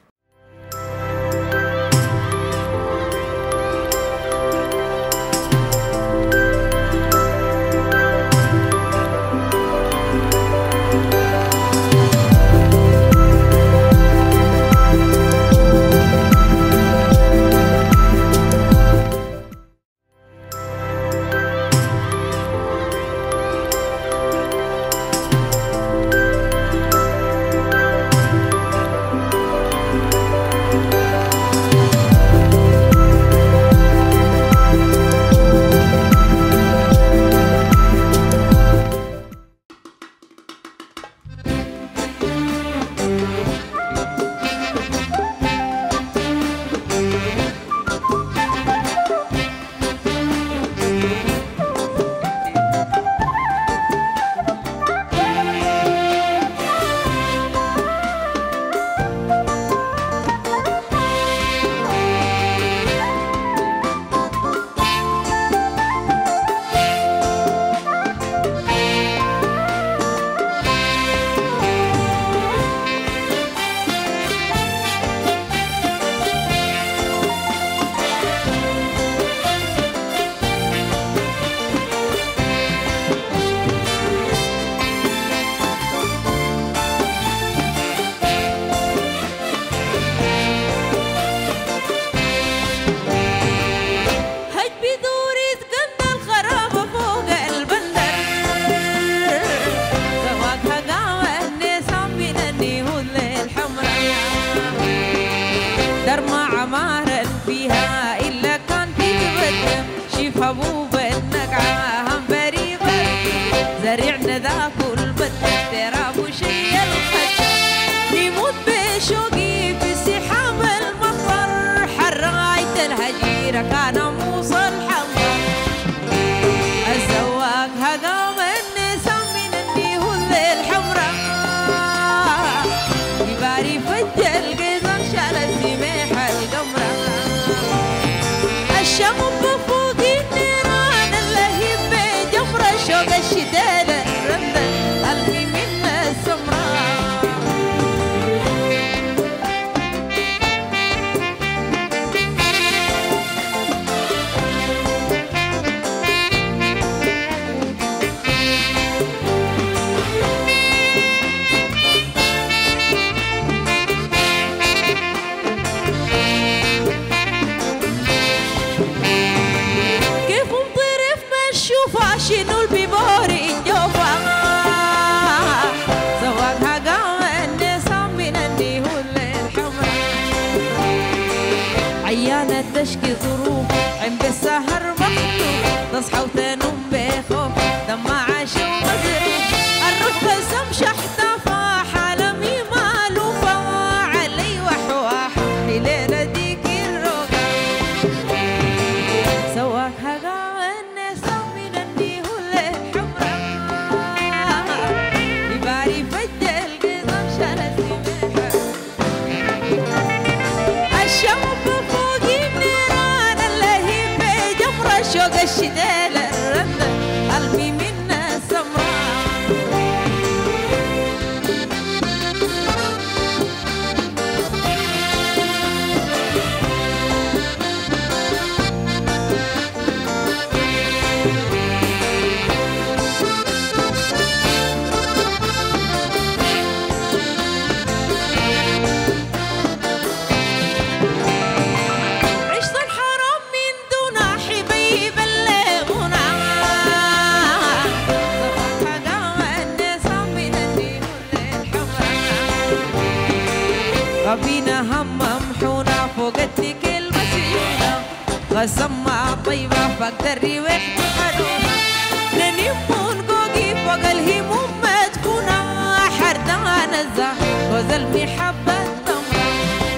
هج بدور يتقنى الخرابة فوق البندر سواقها قاوة النسام من النيهود للحمراء دار ما عمارا فيها إلا كان في جبتها شيف أبوب النقعة هم بريبة زرعنا ذاك البت تراب وشي الخد نموت بشوقي في سحاب المطر حراية الهجيرة كان موصل حمر الزواق هقام النسام من النيهود للحمراء يباري فج القزم شال السميح القمرة الشمب فوق النيران اللهيب بجمرة شوق الشتال الرمل قلبي من السمراء كيف مطرف مشوفة شنو البيبوري جوفا سواقها قاوة النسام من النيهود للحمراء عيانة تشكي ظروف عند السهر مخطوف تصحى وتنوم بخوف دمع عشا ومزروف الروح قسم شحتفا حالمي مالوفة علي وحواح ليلة ديك الروقة سواقها قاوة النسام من النيهود للحمراء يباري فج القزم شال السميحة الشمب فوق النيران اللهيب والسما طيبة فاقدر ريحة حلوة ننيمون قوقي فوق الهموم ما تكون حردان الزهر جوز المحبة تمر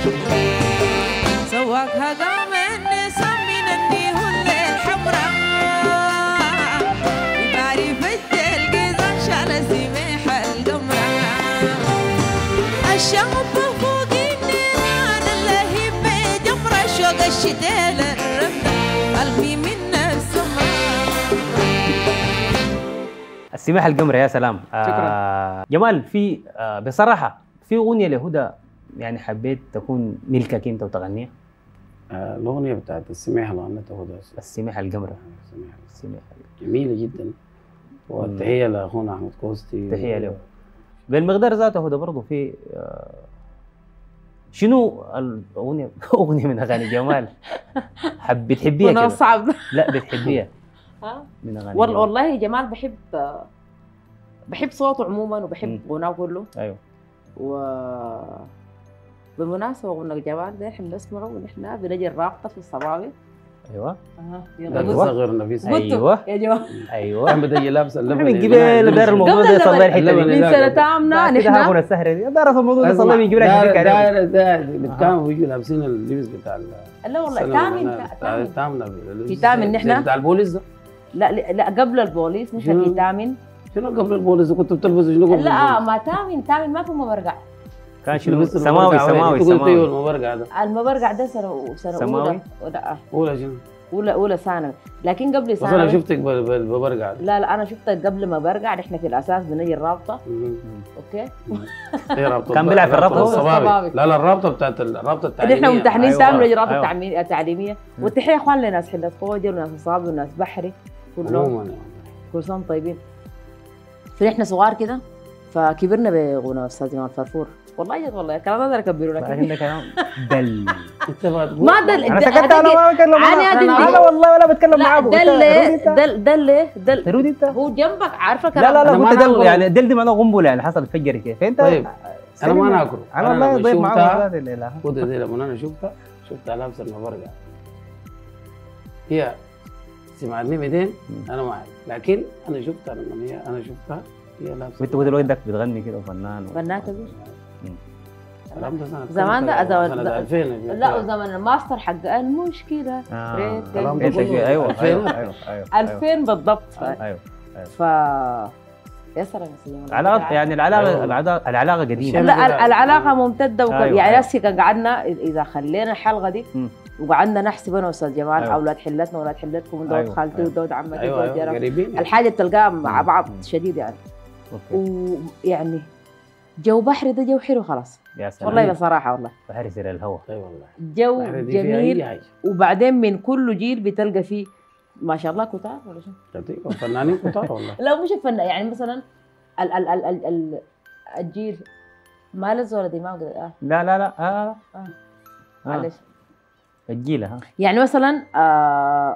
سواقها قام النساء من النيهون الحمراء يباري في الجيزان شال سميح القمرة الشعب فوق النيران اللهيب بجمرة شوق الشتيل الرملة قلبي من السمرة. السماح القمر يا سلام. شكراً. آه جمال، في آه بصراحة في أغنية لهدى يعني حبيت تكون ملكك أنت وتغنيها؟ آه، الأغنية بتاعت السميح اللي غنتها هدى السماح القمر. السميح السماح. جميلة جدا، والتحية لأخونا أحمد كوستي. تحية له. بالمقدار ذاته هدى برضه في آه شنو الأغنية أغنية من أغاني جمال حب بتحبيها أنا كده؟ صعب. لا بتحبيها ها؟ من أغاني والله جمال. والله جمال بحب بحب صوته عموما وبحب مم. غناه كله. أيوه. و بالمناسبة غنى جمال ده احنا بنسمعه ونحن بنجي الرابطة في الصباوي. أيوه اها لا يلا أيوة. قلت- تصغر نفيس. قلتوا أيوه. يا جماعة أيوه. كان بدي لابس اللبن من قبل دار الموضوع ده صلى الحتة اللبن دي. من لا، سنة لا. تامنا بعد كده نحن هاخد السهرة دي درس الموضوع ده صلى من قبل عشان تفكر عليه. داير داير كانوا بيجوا لابسين اللبس بتاع ال- لا والله السنة تامن والأنا- بتاع تامن تامن في تامن نحن؟ بتاع البوليس ده. لا لا قبل البوليس مش شنو؟ في تامن. شنو قبل البوليس كنتوا بتلبسوا شنو قبل لا البوليس؟ ما تامن تامن ما في مبرقع. كان شنو لبست سماوي المبرقع وين؟ سماوي أنتوا قلتوا أيوه سماوي. المبرقع ده. المبرقع ده سنة سنة سماوي؟ أولى لا أولى شنو؟ أولى أولى ثانوي، لكن قبل بس أنا ثانوي شفتك بال- بال- بالمبرقع ده. لا لا أنا شفتك قبل ما برجع نحن في الأساس بنجي الرابطة. مم. أوكي إيه رابطة؟ كان بيلعب في الرابطة؟ الصبابي. الصبابي. لا لا الرابطة بتاعت ال- الرابطة التعليمية. نحن ممتحنين أيوة. تامن نجي رابطة أيوة. تعمي- تعليمية. والتحية يا إخوان لناس حلة خوجل وناس صابي وناس بحري كلهم عموما يعني. كل سنة طيبين. فنحن صغار كده فكبرنا بغنى أستاذ جمال فرفور. والله جد والله الكلام هذا أكبره لك. لكن ده كلام دل. أنت ما تقول. ما دل انا د- سكت، انا ما بتكلم أنا معاه. أدري. انا والله ولا بتكلم لا معاه. دل دل دل دل ترود انت؟ هو جنبك عارفة لا كلام. لا لا أنا ما قلت دل ناقل. يعني دل دي معناه غنبله يعني حصل فجري كيف انت؟ طيب. أنا ما سلم. ناكله. انا أنا والله لما ضيف شفتها- معاه والله لا إله. خد دي لما انا شفتها شفتها لابسه المبرقع. هي سمعتني بعدين انا معي، لكن انا شفتها لما هي انا شفتها هي لابسه. وانت قلت له انك بتغني كده وفنان و- فنان كبير. الكلام ده سنة زمان ده سنة زمان- ألفين. لا وزمن الماستر حق المشكلة آه. ريت كلام ده انت كله ايوه ايوه ألفين. ايوه ايوه ايوه ألفين بالضبط. ف... ايوه ف... يا سلام يا سيدي. علاقة يعني العلاقة أيوة. العلاقة العلاقة قديمة. لا ال- العلاقة ممتدة وك... أيوة، يعني أيوة. نفسي كان قعدنا إذا خلينا الحلقة دي مم. وقعدنا نحسب أنا وأستاذ جمال أيوة. أولاد حلتنا وأولاد حلتكم ودود أيوة، خالتي أيوة. ودود عمتي ايوه ودود ايوه جارتي. قريبين يعني. الحاجة بتلقاها مع مم. بعض مم. شديد يعني. اوكي ويعني جو بحري ده جو حلو خلاص يا سلام. والله بصراحة والله بحر سير الهوا. اي والله. جو بحر دي فيها جميل. أي حاجة. وبعدين من كل جيل بتلقى فيه ما شاء الله كتار ولا شو؟ أيوة، فنانين كتار والله. لا مش الفن يعني مثلا ال ال ال ال ال الجيل ما لزوا ولا دماغ آه. لا لا لا اه آه. آه. معلش الجيلة ها يعني مثلا آه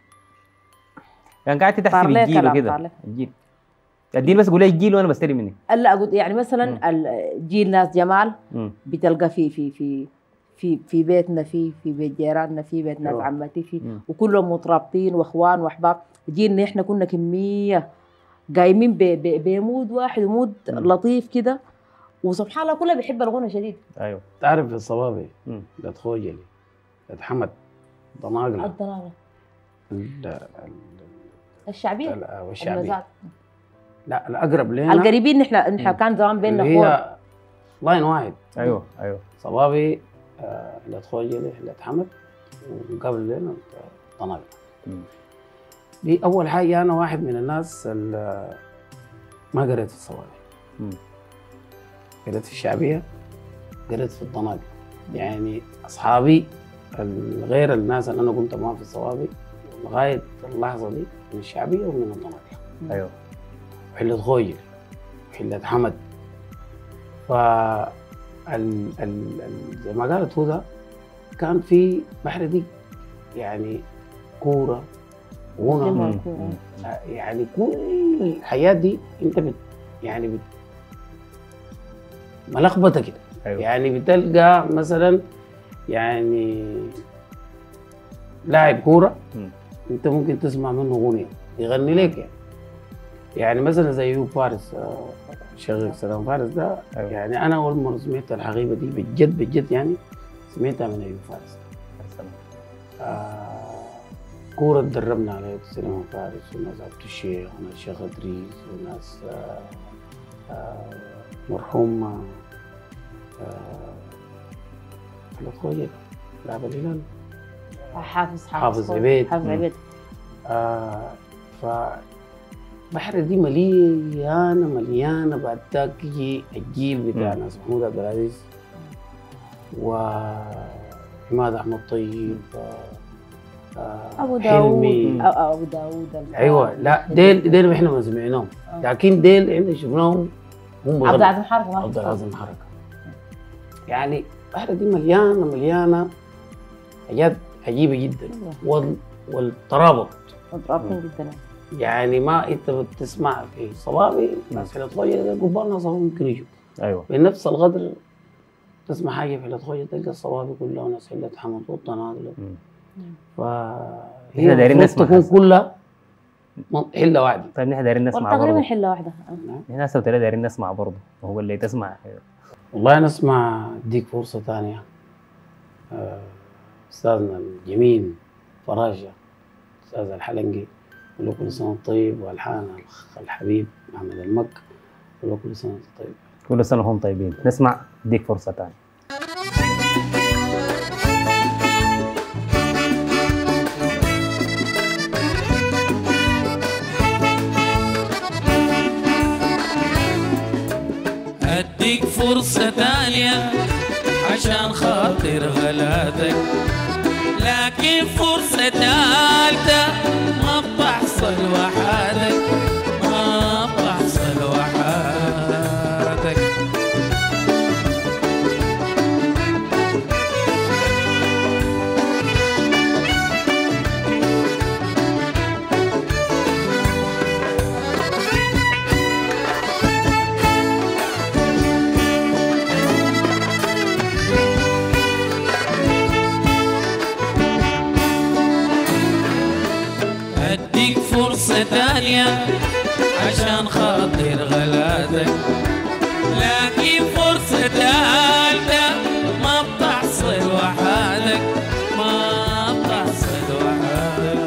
يعني قاعد تحسب طار لي الجيل كلام، وكده طار لي. الجيل الجيل بس قول لي الجيل وانا بستلم مني. لا قلت يعني مثلا مم. ال- جيل ناس جمال مم. بتلقى في في في في في بيتنا في في بيت جيراننا في بيت ناس أيوة. عمتي في مم. وكلهم مترابطين واخوان واحباب. جيلنا احنا كنا كميه قايمين ب- ب- بمود واحد ومود مم. لطيف كده وسبحان الله كله بيحب الغنى شديد. ايوه. تعرف في الصبابي مم. لا خوجلي لا حمد ضناقله الضلالة ال- ال- الشعبيه ال- والشعبي. المزاج. لا الاقرب لنا القريبين نحن نحن كان زمان بيننا اللي اخوان. هي لاين واحد. ايوه ايوه صبابي آه، لا خوجلي لا حمد وقبل لنا ضناقله. مم. دي اول حاجه انا واحد من الناس اللي ما قريت في الصوابي. مم. قريت في الشعبيه قريت في الضناقله. يعني اصحابي ال- غير الناس اللي انا كنت معاهم في الصوابي لغايه اللحظه دي من الشعبيه ومن الضناقله. ايوه وحله خوجل وحله حمد. ف ال... ال... ال... زي ما قالت هدى كان في بحر دي يعني كوره غنى مم. مم. مم. يعني كل الحياه دي انت بت يعني بت ملخبطه كده. ايوه يعني بتلقى مثلا يعني لاعب كوره مم. انت ممكن تسمع منه اغنيه يغني لك يعني. يعني مثلا زي ايوب فارس، آه، شغل سلام فارس ده. أيوة. يعني انا اول مره سمعت الحقيبه دي بجد بجد يعني سمعتها من ايوب فارس. آه كورة تدربنا عليها سليمان فارس وناس عبد الشيخ وناس شيخ ادريس وناس آه آه مرحوم آه الخوية لاعب الهلال حافظ حافظ عبيد. حافظ عبيد. آه ف بحر دي مليانة مليانة. بعد ذاك يجي الجيل بتاع ناس محمود عبد العزيز وعماد أحمد طيب، آه ابو داوود حلمي. ابو داوود ايوه لا ديل ديل احنا ما سمعناهم، لكن ديل احنا شفناهم هم عبد العزيز حركه عبد العزيز حركه. يعني البحر دي مليانه مليانه حاجات عجيبه جدا. وال والترابط مترابطين جدا. يعني ما انت بتسمع في صبابي ناس في الخويه قبال ناس ممكن يجوا. ايوه بنفس القدر تسمع حاجه في الخويه تلقى الصبابي كلها وناس حله حمد والطنادله. ف احنا دايرين نسمع تكون كلها حله واحده. طيب نحن دايرين نسمع تقريبا برضه. حله واحده. نحن هسه وتلا دايرين نسمع برضه وهو اللي تسمع. والله نسمع اديك فرصه ثانيه. آه، استاذنا الجميل فراشه استاذ الحلنقي له كل سنه وأنت طيب، والحان الاخ الحبيب محمد المك له كل سنه وأنت طيب. كل سنه وهم طيبين. نسمع اديك فرصه ثانيه. اديك فرصة تانية عشان خاطر غلاتك، لكن فرصة تالتة ما بتحصل وحدك، ما بتحصل وحدك. اديك فرصة تانية عشان خاطر غلاتك، لكن فرصة تالتة ما بتحصل وحدك، ما بتحصل وحدك.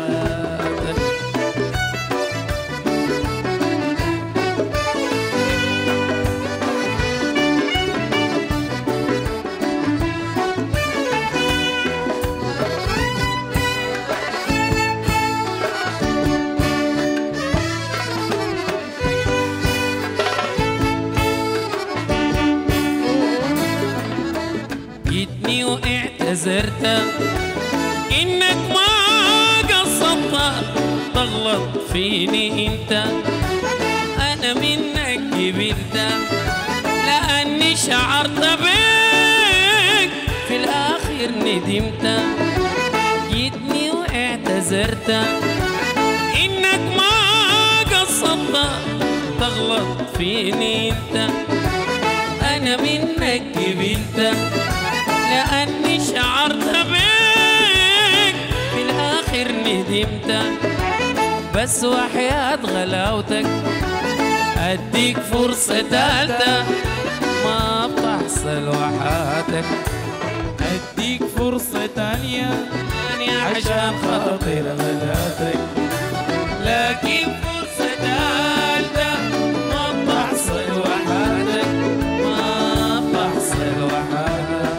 جيتني واعتذرت انك ما قصدت تغلط فيني انت، انا منك قبلت لاني شعرت بيك في الاخر ندمت. جيتني واعتذرت انك ما قصدت تغلط فيني انت، انا منك قبلت لأني شعرت بيك في الآخر ندمت. بس وحياة غلاوتك أديك فرصة تالتة ما بتحصل وحاتك، أديك فرصة تانية عشان خاطر غلاتك، لكن فرصة تالتة ما بتحصل وحاتك، ما بتحصل وحاتك.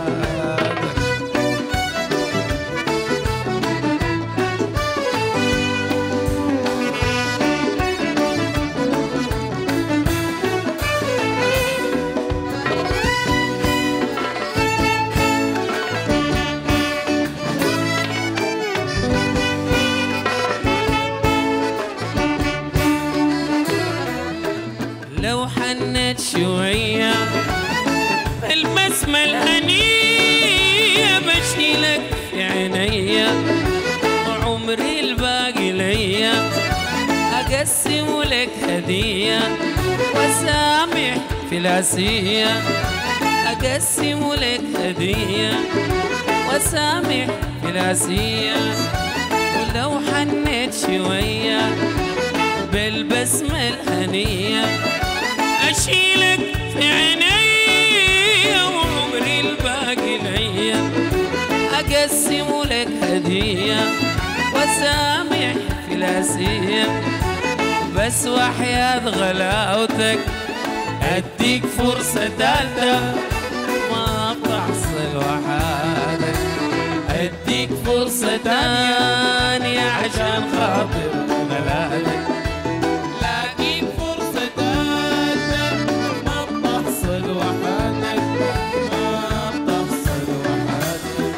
لو حنت شوية البسمة الهنية بشيلك في عينيا، وعمري الباقي ليا أقسم لك هدية، وسامح في العسية أقسم لك هدية، وسامح في الاسيه، ولو حنيت شويه بالبسمه الهنيه اشيلك في عيني وعمري الباقي ليا اقسم لك هديه وسامح في الاسيه، بس وحياة غلاوتك اديك فرصة تالتة ما تحصل وحالك، اديك فرصة تانية عشان خاطر غلالك، لاقيك فرصة تالتة ما تحصل وحالك ما تحصل وحالك.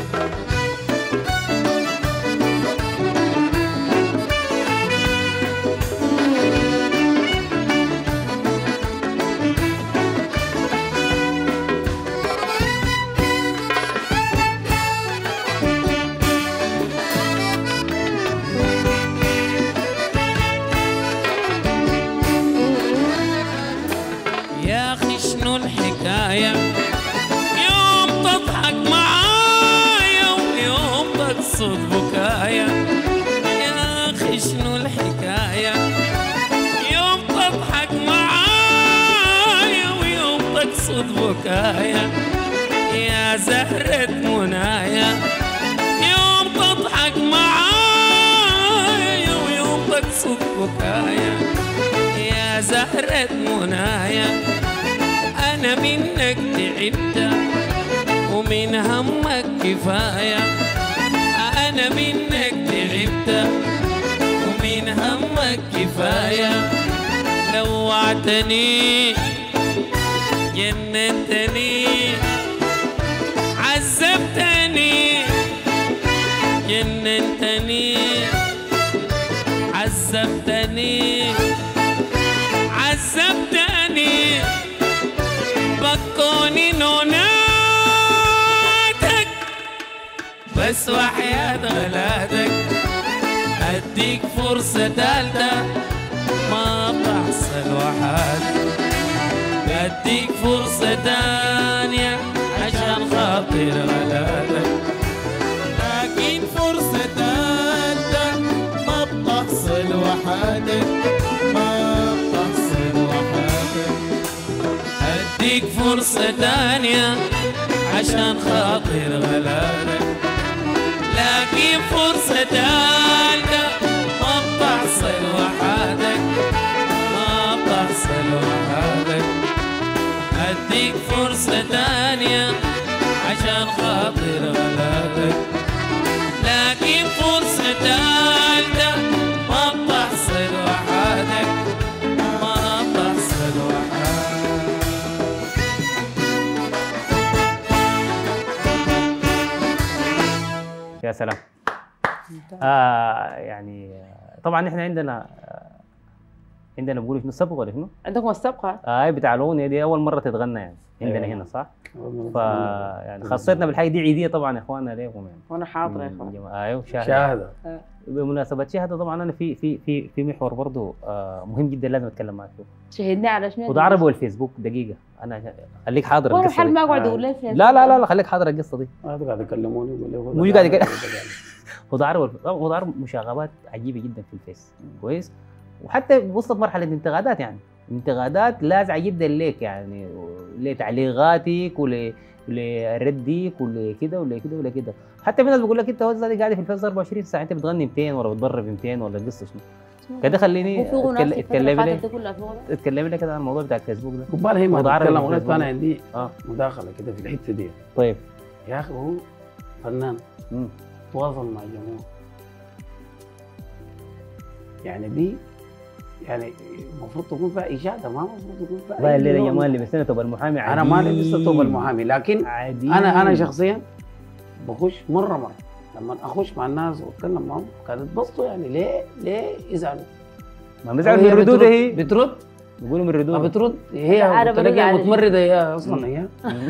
يا أخي شنو الحكاية يوم تضحك معايا ويوم تقصد بكايا، يا أخي شنو الحكاية يوم تضحك معايا ويوم تقصد بكايا، يا زهرة منايا يوم تضحك معايا ويوم تقصد بكايا، يا زهرة منايا أنا منك تعبت ومن همك كفاية، أنا منك تعبت ومن همك كفاية، لوعتني جننتني عذبتني جننتني عذبتني عذبتني بكوني نوناتك، بس وحياة غلاتك اديك فرصة تالتة ما تحصل وحالك، اديك فرصة تانية عشان خاطر غلاتك، لكن فرصة تالتة ما بتحصل وحالك ما بتحصل وحالك، اديك فرصة تانية عشان خاطر غلالك، لكن فرصة تالتة ما بتحصل وحالك ما بتحصل وحالك، اديك فرصة تانية عشان خاطر غلالك، لكن فرصة تالتة ما بتحصل وحالك ما بتحصل وحالك. يا سلام. آه يعني طبعا احنا عندنا عندنا بقول شنو السبق ولا شنو؟ عندكم السبقة؟ اه بتاع الاغنيه دي اول مره تتغنى يعني عندنا أيوة. هنا صح؟ ف يعني خاصتنا بالحاجه دي عيديه طبعا يا اخواننا ليكم يعني. وانا حاضرة يا اخوان. ايوه شاهد. شاهدة. بمناسبه شاهده طبعا انا في في في في محور برضه آه مهم جدا لازم اتكلم معك فيه. شهدني على شنو؟ خد عربي والفيسبوك دقيقه انا خليك حاضر وانا القصه بحال ما دي. اقعد اقول لك لا لا لا لا خليك حاضر القصه دي. هذا قاعد يكلموني يقول لي مو قاعد يكلم خد عربي خد عربي مشاغبات عجيبه جدا في الفيس كويس، وحتى وصلت مرحله انتقادات يعني انتقادات لاذعه جدا ليك يعني لتعليقاتك ول لرديك ولكده ولكده ولكده، حتى في ناس بيقول لك انت هو قاعد في الفيس أربعة وعشرين ساعه انت بتغني مئتين ولا بتضرب مئتين ولا القصه شنو كده. خليني اتكلم لي اتكلم لي كده عن الموضوع بتاع الفيسبوك ده. قبال هي ما وضع تتكلم عربي وقت بالفيسبوك. انا عندي اه مداخله كده في الحته دي. طيب يا اخي هو فنان مم. تواصل مع الجمهور، يعني دي يعني المفروض تكون فيها اشاده، ما المفروض تكون فيها والله الليله يا نوع. جمال لبسنا توب المحامي عادي. انا ما لبست توب المحامي، لكن عادي. انا انا شخصيا بخش مره مره لما اخش مع الناس واتكلم معهم كانت يتبسطوا، يعني ليه ليه يزعلوا؟ ما بيزعلوا من ردود هي بترد بيقولوا من ما ردود بترد هي أنا برد بطريقه على- متمرده هي اصلا هي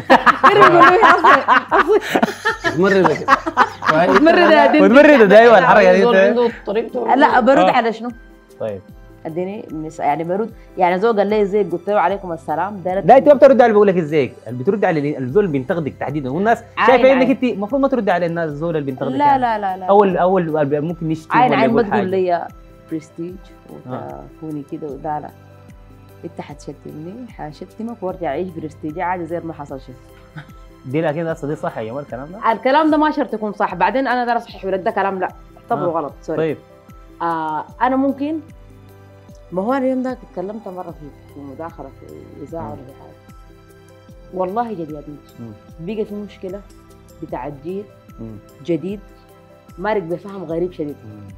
متمرده كده متمردة يا دي. متمردة ده ايوه الحركه دي دول انت. عنده طريقته. لا برد آه. على شنو؟ طيب اديني مس... يعني برد يعني زول قال لي ازيك قلت له عليكم السلام ده لا انت ما بترد على اللي بيقول لك ازيك، اللي بترد على الزول اللي بينتقدك تحديدا، والناس شايفه انك انت المفروض ما ترد على الناس الزول اللي بينتقدك. لا يعني. لا لا لا اول اول ممكن يشتم عين ولا عين ما يقول حاجه. تقول لي برستيج وتكوني كده وده لا، انت حتشتمني حشتمك وارجع اعيش برستيجي عادي زي ما حصل شيء. دي لكن اصلا دي صح يا جماعه الكلام ده؟ الكلام ده ما شرط يكون صح، بعدين انا ده صحيح ولا ده كلام لا اعتبره آه. غلط سوري. طيب آه انا ممكن، ما هو اليوم ده اتكلمت مره في في مداخله في اذاعه ولا في حاجه والله جد يا بنت بقى في مشكله بتاع جيل جديد مارق بفهم غريب شديد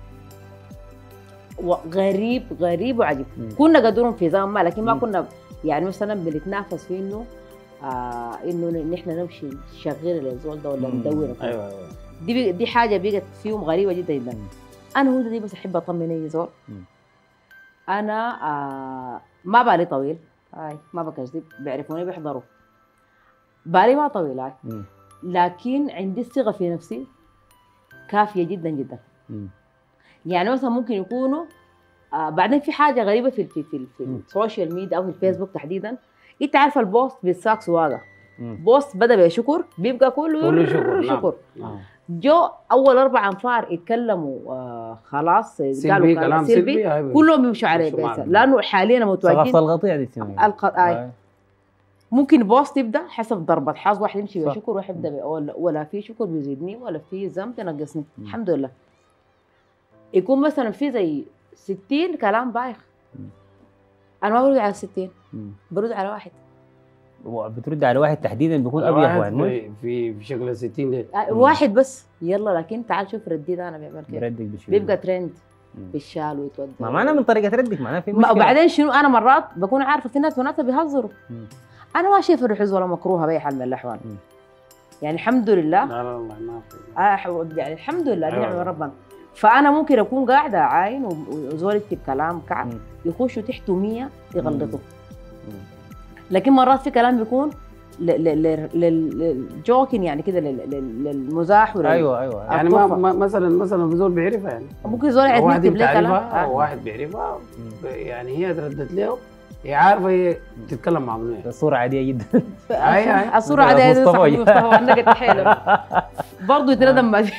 وغريب غريب وعجيب. كنا قادرين في زمان ما لكن ما كنا يعني مثلا بنتنافس في انه آه انه نحن نمشي نشغل الزول ده ولا ندور. ايوه ايوه دي دي حاجه بقت فيهم غريبه جدا جدا. انا هو دي بس احب اطمن اي زول. انا آه ما بالي طويل هاي ما بكذب بيعرفوني بيحضروا بالي ما طويل هاي لكن عندي الثقه في نفسي كافيه جدا جدا. م. يعني مثلا ممكن يكونوا آه بعدين في حاجه غريبه في في في, في السوشيال ميديا او في الفيسبوك تحديدا، انت عارفه البوست بيتساق سواقه بوست بدا بشكر بيبقى كله كله شكر شكر نعم. جو اول اربع انفار يتكلموا آه خلاص قالوا كلام سلبي كلهم بيمشوا عليه بس لانه حاليا متواجدين ثقافه القطيع دي الق... آه. ممكن بوست يبدا حسب ضربه حظ، واحد يمشي بشكر واحد يبدا ولا, ولا في شكر بيزيدني ولا في ذنب تنقصني الحمد لله. يكون مثلا في زي ستين كلام بايخ انا ما برد على ستين برد على واحد. بترد على واحد تحديدا بيكون ابيض واحد في في في شكل ستين ده آه واحد بس يلا، لكن تعال شوف ردي ده انا بيعمل كيف بردك بشوي بيبقى ترند بالشال ويتودى ما معناه من طريقه ردك معناه في مشكله. وبعدين شنو انا مرات بكون عارفه في ناس وناسها بيهزروا. مم. انا ما شايفه الرحوز ولا مكروهه باي حال من الاحوال. مم. يعني الحمد لله لا لا والله ما في آه يعني الحمد لله دي نعمه ربنا. فانا ممكن اكون قاعده عاين وزول يكتب كلام كعب يخشوا تحته مية يغلطوا، لكن مرات في كلام بيكون للجوكين يعني كده للمزاح ولا ايوه ايوه يعني ما مثلا مثلا زول بيعرفها يعني ممكن زول يعرف يكتب لي كلام او واحد بيعرفها يعني هي تردت له هي عارفه هي تتكلم مع منو. الصوره عاديه جدا. اي الصوره عاديه جدا صاحبي مصطفى عندك التحيل برضه يتردم ما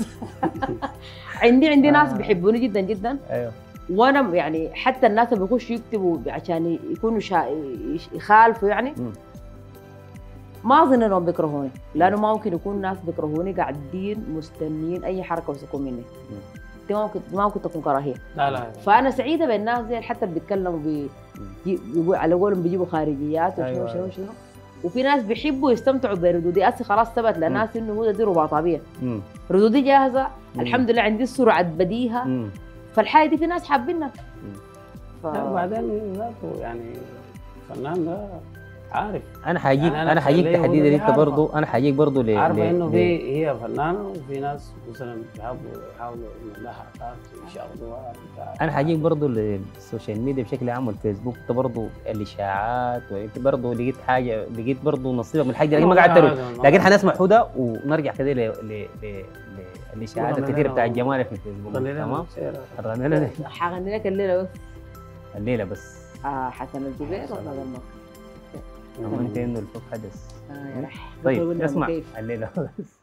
عندي عندي ناس بيحبوني جدا جدا. ايوه وانا يعني حتى الناس اللي بيخشوا يكتبوا عشان يكونوا شا... يخالفوا يعني م. ما اظن انهم بيكرهوني لانه ما ممكن يكون ناس بيكرهوني قاعدين مستنيين اي حركه يمسكوا مني. دي ما ممكن ما ممكن تكون كراهيه. لا لا فانا سعيده بالناس دي حتى اللي بيتكلموا بي... بيقول على قولهم بيجيبوا خارجيات وشنو أيوة شنو شنو، وفي ناس بيحبوا يستمتعوا بردودي. اسي خلاص ثبت لناس انه هو دي رباطابيه ردودي جاهزه. مم. الحمد لله عندي سرعه بديهه. فالحاجه دي في ناس حابينها. ف... وبعدين ذاته يعني الفنان ده عارف. انا حاجيك يعني انا حاجيك تحديدا انت برضه انا حاجيك برضه ل عارفه انه في هي فنانه وفي ناس مثلا بيحاولوا يحاولوا انه لها حركات يشغلوها. انا حاجيك برضه للسوشيال ميديا بشكل عام والفيسبوك انت برضه الاشاعات، وانت برضه لقيت حاجه لقيت برضه نصيبك من الحاجه لكن ما قاعد ترد. لكن حنسمع هدى ونرجع كده ل ل الاشاعات الكثيره بتاع الجمال في الفيسبوك. تمام اغني لنا حغني لك الليله بس الليله بس اه حسن الجبير ولا غنى انت انه الفوق حدث. آه طيب اسمع الليله بس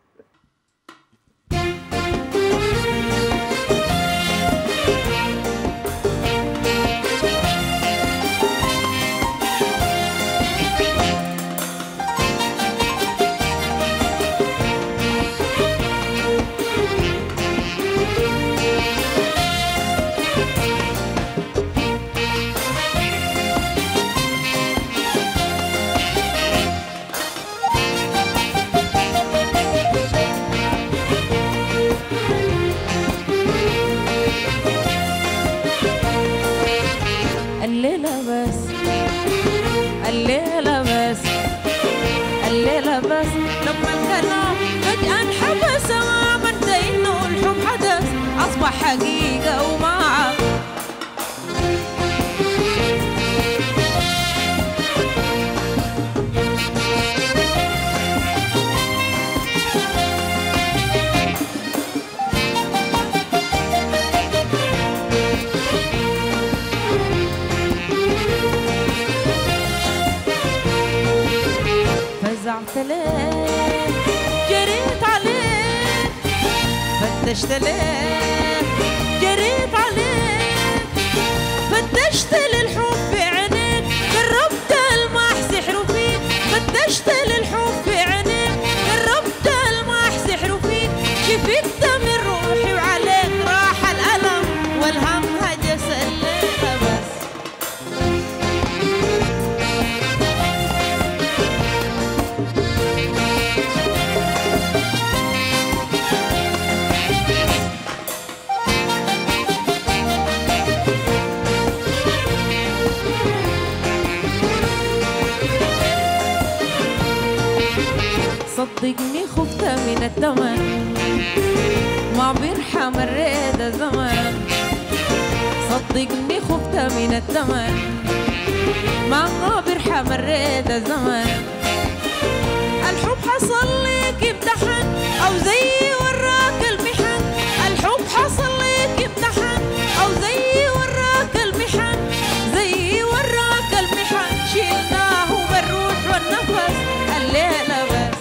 ليه جريت عليه فتشت ليه جريت عليه فتشت للحب في عينيك قربت الماح سحر فيك فتشت للحب في عينيك قربت الماح سحر فيك شفت من روحي وعليك راح الألم والهم هجس الليلة بس صدقني خفت من الثمن ما بيرحم الريد زمن صدقني خفت من الثمن ما بيرحم الريد زمن الحب حصل ليك امتحان او زي وراك المحن الحب حصل ليك امتحان او زي وراك المحن زي وراك المحن شيلناه بالروح والنفس الليلة بس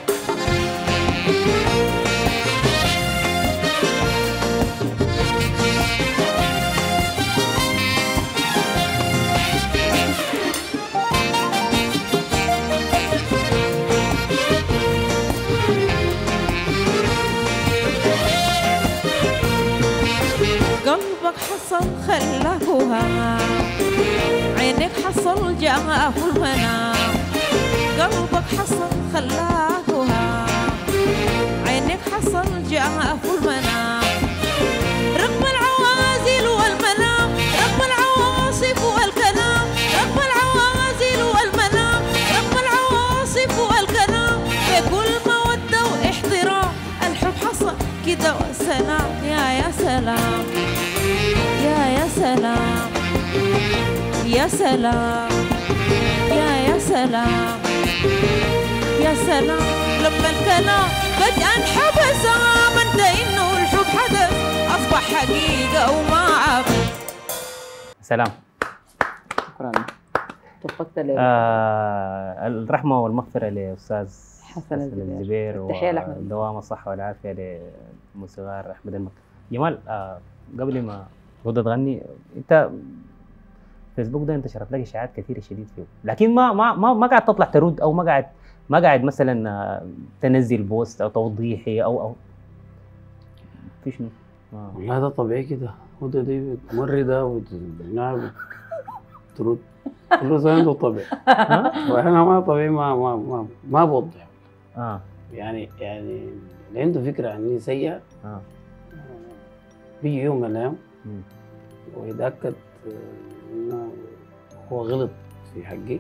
قلبك حصل خلاك وهام عينك حصل جاء في المنام قلبك حصل خلاك وهام عينك حصل جاء في المنام رغم العوازل والمنام رغم العواصف والكلام رغم العوازل والمنام رغم العواصف والكلام بكل مودة واحترام الحب حصل كده وسلام يا يا سلام يا يا سلام يا سلام يا يا سلام يا سلام لما الكلام فجأة انحبس آمنت إنه الحب حدث أصبح حقيقة وما عبث. سلام. شكرا. توفقت لي. آه الرحمة والمغفرة لأستاذ حسن الزبير والتحية لأحمد والدوام الصحة والعافية للموسيقار أحمد المكي. جمال، آه قبل ما تبدا تغني، انت فيسبوك ده انتشرت لك اشاعات كثيره شديد فيه، لكن ما ما ما, ما قاعد تطلع ترد، او ما قاعد ما قاعد مثلا تنزل بوست او توضيحي او او في شنو؟ آه. والله ده طبيعي كده، هدى دي ممرضه وتنام ترد كل زي عنده طبيعي. واحنا ما طبيعي ما ما ما, ما بوضح. اه يعني يعني اللي عنده فكره عني سيئه اه بيجي يوم من الايام ويتاكد انه هو غلط في حقي،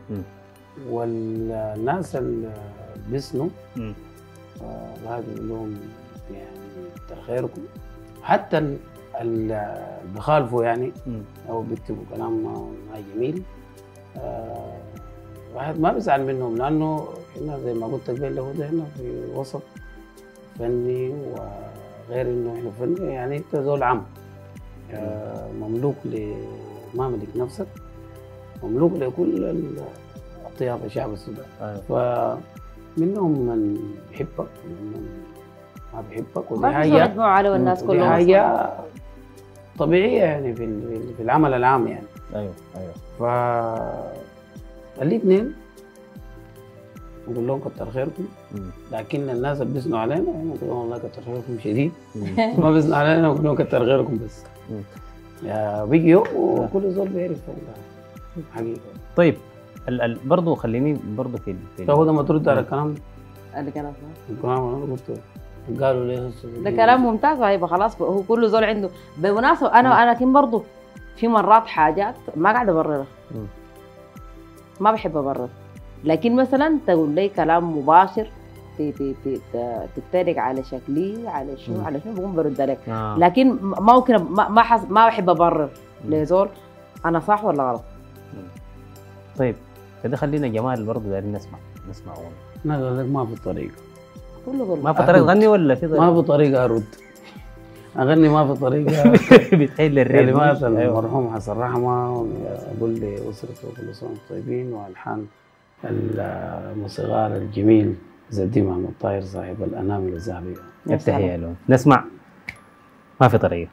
والناس اللي بيسنوا بعد بقول لهم يعني كتر خيركم، حتى اللي بخالفوا يعني مم. او بيكتبوا كلام ما جميل، آه واحد ما بيزعل منهم، لانه احنا زي ما قلت قبل له احنا في وسط فني، وغير انه احنا فني يعني انت زول عام، آه مملوك ل ما ملك نفسك، مملوك لكل اطياف شعب السودان. أيوة. فمنهم من بيحبك ومنهم ما بيحبك، ودي حاجه ما على والناس كلهم، دي حاجه طبيعيه يعني في في العمل العام يعني. ايوه ايوه. ف الاثنين نقول لهم كتر خيركم، لكن الناس اللي بيثنوا علينا نقول لهم والله كتر خيركم شديد، ما بيثنوا علينا نقول لهم كتر خيركم بس. يا بيجي يوم وكل زول بيعرف حقيقه. طيب ال ال برضه خليني برضه في طيب هو ما ترد على الكلام اللي كلام الكلام انا قلت قالوا ليه ده كلام ممتاز، هيبقى خلاص هو كل زول عنده. بالمناسبه انا م. انا كنت برضه في مرات حاجات ما قاعده ابررها، ما بحب ابرر، لكن مثلا تقول لي كلام مباشر تتريق على شكلي على شنو على شنو بقوم برد عليك. آه. لكن ما ممكن ما ما, حس ما بحب ابرر لزول انا صح ولا غلط. طيب كده خلينا جمال برضه دايرين نسمع نسمع انا اقول لك ما في طريقه، كله ما في طريقه تغني ولا في طريقه؟ ما في طريقه ارد اغني، ما في طريقه بتحل الريتم. كلمات المرحوم حسن رحمه، اقول لي اسرته كل سنه طيبين، والحان الموسيقار الجميل زدي محمد طاهر صاحب الأنامل الذهبية. التحية له. نسمع ما في طريقة.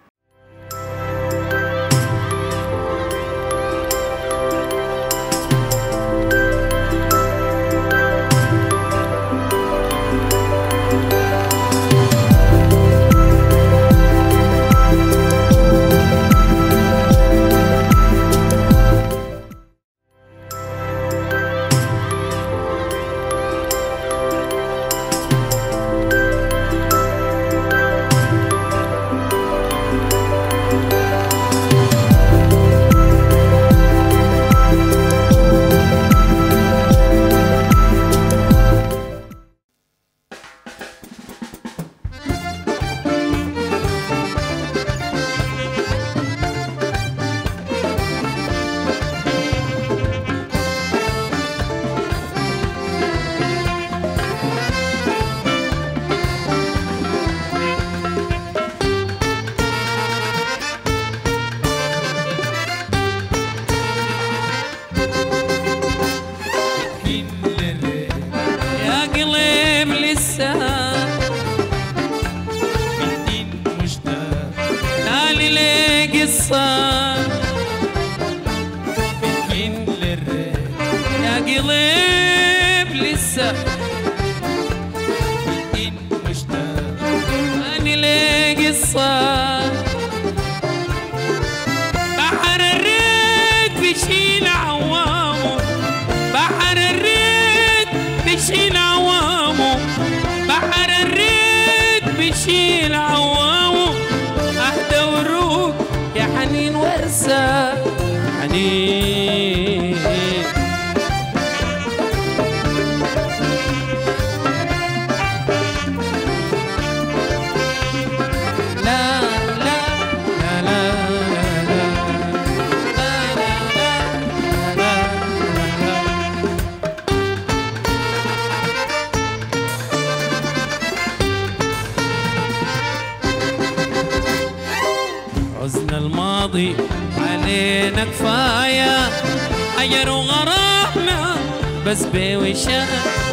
علينا كفاية حجر وغرامنا بس بوشاية.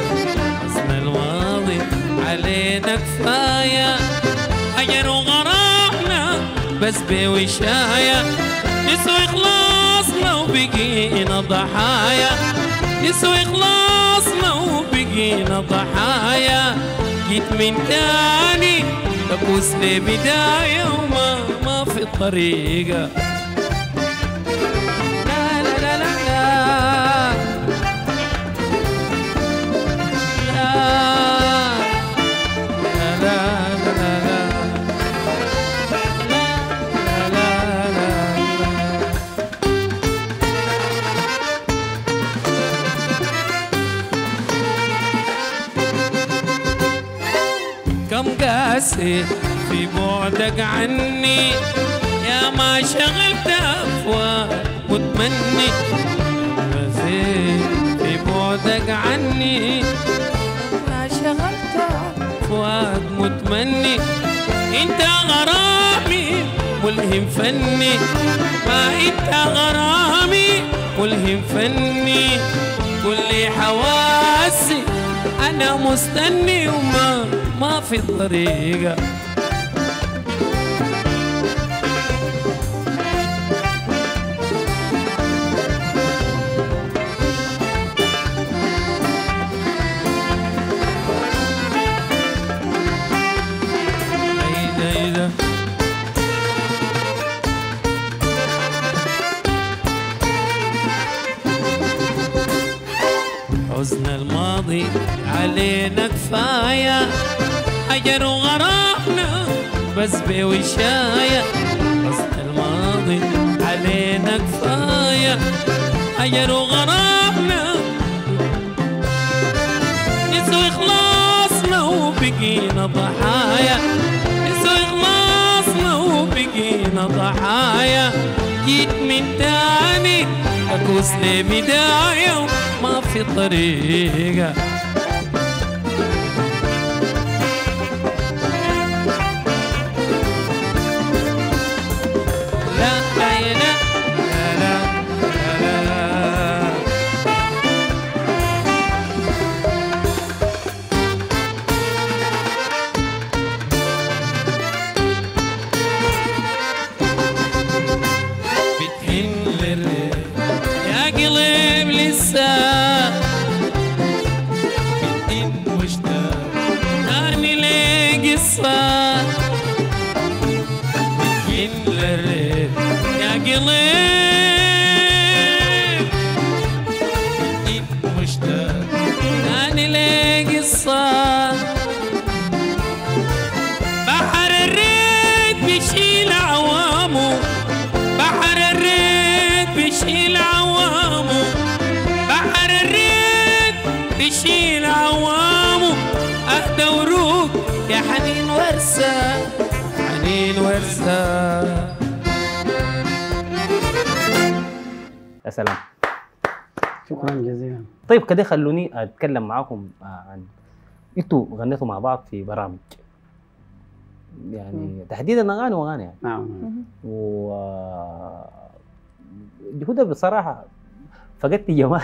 حزن الماضي علينا كفاية حجر وغرامنا بس بوشاية. نسوي خلاصنا وبقينا ضحايا، نسوي خلاصنا وبقينا ضحايا. جيت من تاني تبوس لي بداية وما ما في طريقة. لا لا لا لا لا لا لا لا لا لا. كم قاسي في بعدك عني، يا ما شغلت أفواه متمني. بزيد في بعدك عني، ما شغلت أفواه متمني. انت غرامي ملهم فني، ما انت غرامي ملهم فني. كل حواسي انا مستني وما ما في طريقة. حزن الماضي علينا كفاية حجر وغرامنا بس بوشاية. حزن الماضي علينا كفاية حجر وغرامنا، نسوي خلاصنا وبقينا ضحايا، نسوي خلاصنا وبقينا ضحايا. جيت من تاني أكوس لي بداية ما في طريقة. لا لا لا لا لا قصة من الريف يا قليل إنت مشتاق تاني لي قصة بحر الريت بيشيل عوامه بحر الريت بيشيل عوامه بحر الريت بيشيل عوامه أهدى وروق يا حنين ورثة حنين ورثة. يا سلام. شكرا جزيلا. طيب كده خلوني اتكلم معاكم عن انتوا غنيتوا مع بعض في برامج يعني تحديدا اغاني واغاني يعني. نعم. و هدى بصراحه فقدت جمال.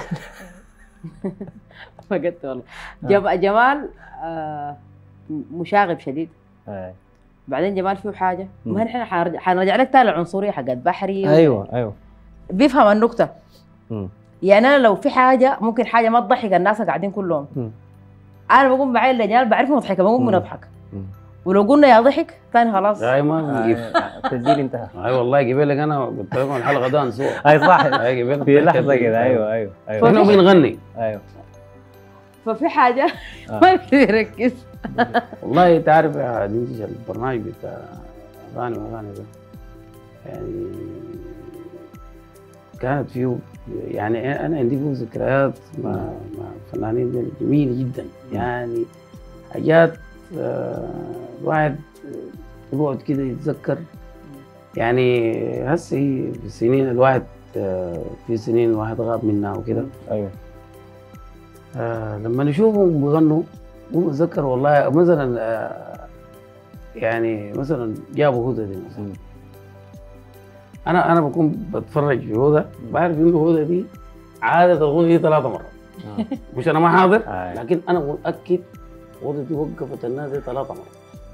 فقدت والله. جم- جمال آه مشاغب شديد. آه. بعدين جمال فيه حاجه مم. ما نحن حنرجع حنرجع لك تاني العنصريه حقت بحري. ايوه ايوه. بيفهم النكته. مم. يعني انا لو في حاجه ممكن حاجه ما تضحك الناس قاعدين كلهم، مم. انا بقوم معي اللجان بعرف مضحكه بقوم مم. بنضحك، مم. ولو قلنا يا ضحك ثاني خلاص. اي ما بنجيب. آه، التسجيل انتهى. اي والله جيب لك انا قلت لكم الحلقه ده نسوق. اي صح. اي جيب لك في لحظه كده. ايوه ايوه ايوه. احنا بنغني. ايوه. ففي حاجه آه. ما بيركز. والله تعرف يا دينجي البرنامج بتاع اغاني واغاني ده يعني كانت فيه يعني انا عندي فيه ذكريات مع مع فنانين دول جميله جدا يعني حاجات آه، الواحد يقعد كده يتذكر يعني هسه هي في السنين الواحد آه، في سنين الواحد غاب منها وكده. ايوه. آه لما نشوفهم بيغنوا مو بتذكر والله مثلا آه يعني مثلا جابوا هدى دي مثلا. مم. انا انا بكون بتفرج في هدى بعرف انه هدى دي عادت الاغنيه دي ثلاثة مرات. آه. مش انا ما حاضر آه. لكن انا متاكد هدى دي وقفت الناس دي ثلاثة مرات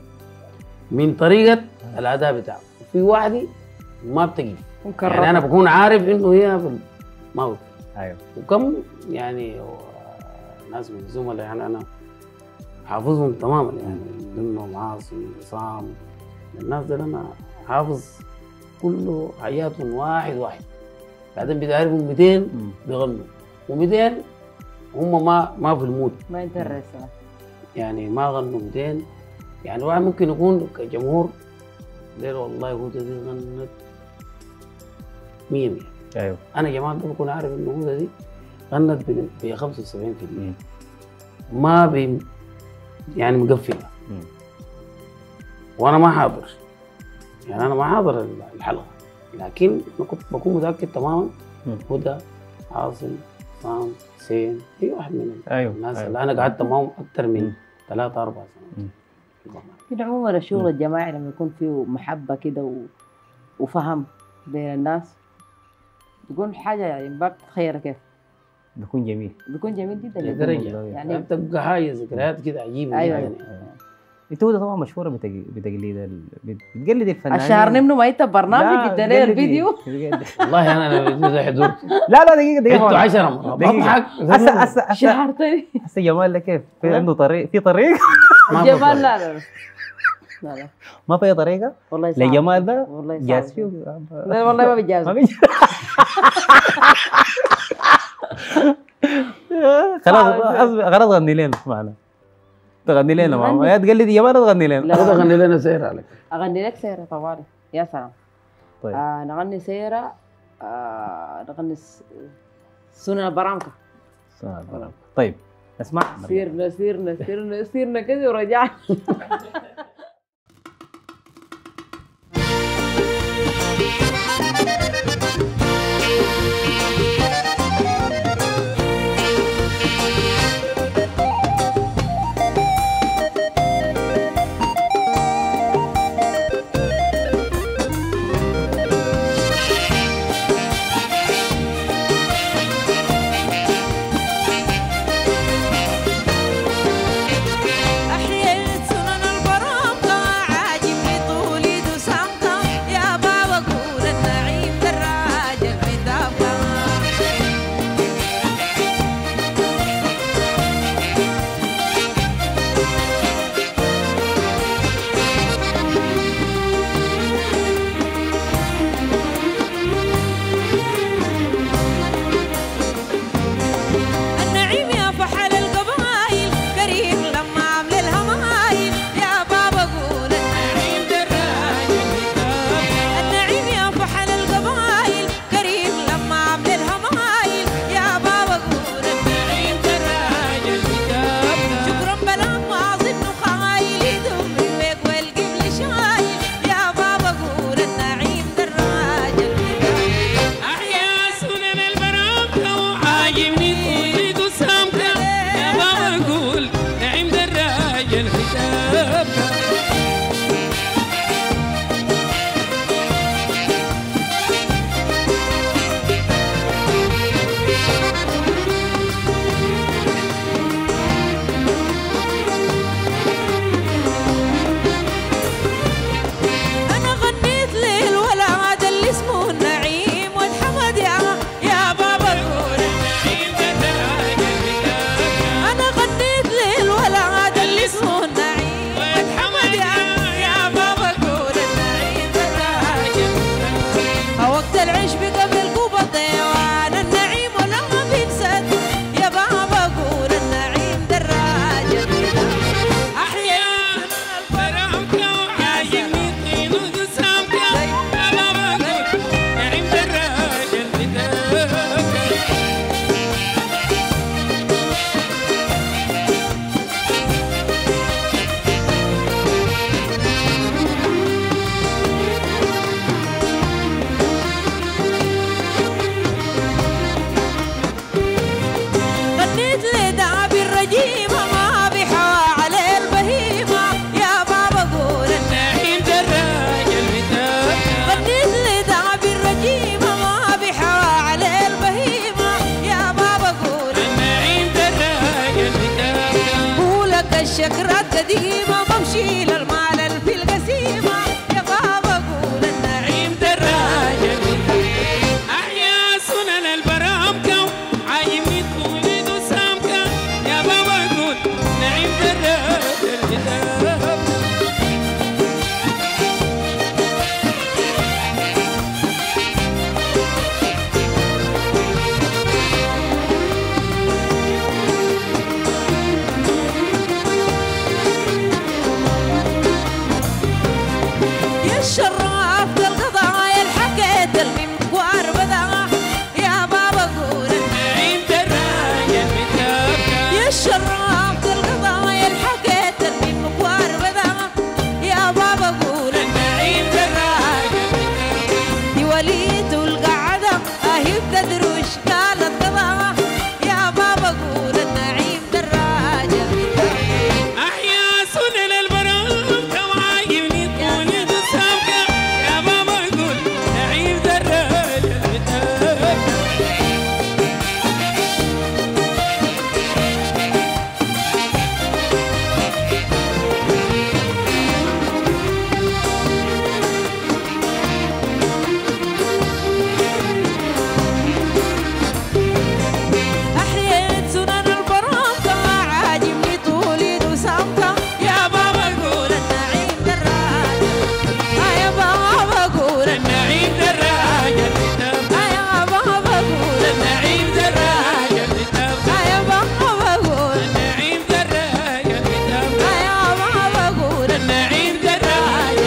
من طريقه الاداء بتاعه. في واحده ما بتجي يعني انا بكون عارف انه هي في الموت. ايوه. وكم يعني ناس من الزملاء يعني انا حافظهم تماما يعني منهم عاصم عصام الناس دول انا حافظ كله حياتهم واحد واحد. بعدين بتعرفهم مئتين مم. بيغنوا و200 هم ما ما في المود ما انت الرسالة يعني ما غنوا مئتين يعني الواحد ممكن يكون كجمهور ليل والله هدى دي غنت مية مية. ايوه. انا جمال ده بكون عارف انه هدى دي غنت ب خمسة وسبعين بالمية ما بي يعني مقفله. مم. وانا ما حاضر يعني انا ما حاضر الحلقه لكن انا كنت بكون متاكد تماما مم. هدى عاصم عصام حسين اي واحد من ايوه. الناس أيوة. اللي انا قعدت معهم اكثر من مم. ثلاثة أربع سنوات. كده عموما الشغل الجماعي لما يكون فيه محبة كده و... وفهم بين الناس بيكون حاجة يعني ما بتتخيلها كيف بيكون جميل. بيكون جميل جدا جدا. لدرجه يعني يعني يعني بتبقى حاجه ذكريات كده عجيبه أيوة. جدا أيوة. انت هدى طبعا مشهوره بتج- بتقليد ال... بتقلد الفنانين. الشهر نمنه ما انت لا، برنامج ادى لي بتقلد- الفيديو. بتقلد. والله انا لو ده حضرت لا لا دقيقه دقيقه عدته عشرة مرات دقيقة. بضحك هسه هسه هسه شهر تاني هسه جمال ده كيف؟ في عنده طريق في طريق ما جمال بضحك. لا لا لا لا لا ما في طريقه والله صعب. لجمال ده والله صعب. جاز فيه لا والله ما بيجاز. ما بيجي. خلاص أصبر- خلاص غني لنا معنا تغني لنا ماما غني. يا تقلد جمال تغني لنا. لا. هذا غني لنا سير عليك. اغني لك سيرة طوالي يا سلام. طيب. آه نغني سيرة آه نغني س- سنن البرامكة. طيب اسمع. سيرنا سيرنا سيرنا سيرنا كده ورجعنا. أحييت سنن البرامج نديمة بمشي للمال في القسيمة يا بابا قول النعيم دراجة أحيا سنن البرامكة عايمين تولد وسامكة يا بابا قول نعيم دراجة الكتاب يا الشراف القضايا الحكيت المنقوار بدا يا بابا قول نعيم دراجة الكتاب يا الشراف القضايا الحكيت المنقوار بدا يا بابا قول نعيم دراجة دي وليد القعدة اهي بتدروش قالت قضاء يا بابا قول النعيم دراجة أحيا سنن البرامكة وعايمين تولد وسامكة يا بابا قول نعيم دراجة الكتاب أحييت سنن البرامكة عاجبني طولي وسامكة يا بابا قول النعيم دراجة يا بابا قول النعيم دراجة الكتاب يا بابا قول النعيم دراجة الكتاب يا بابا قول النعيم دراجة الكتاب يا بابا قول النعيم دراجة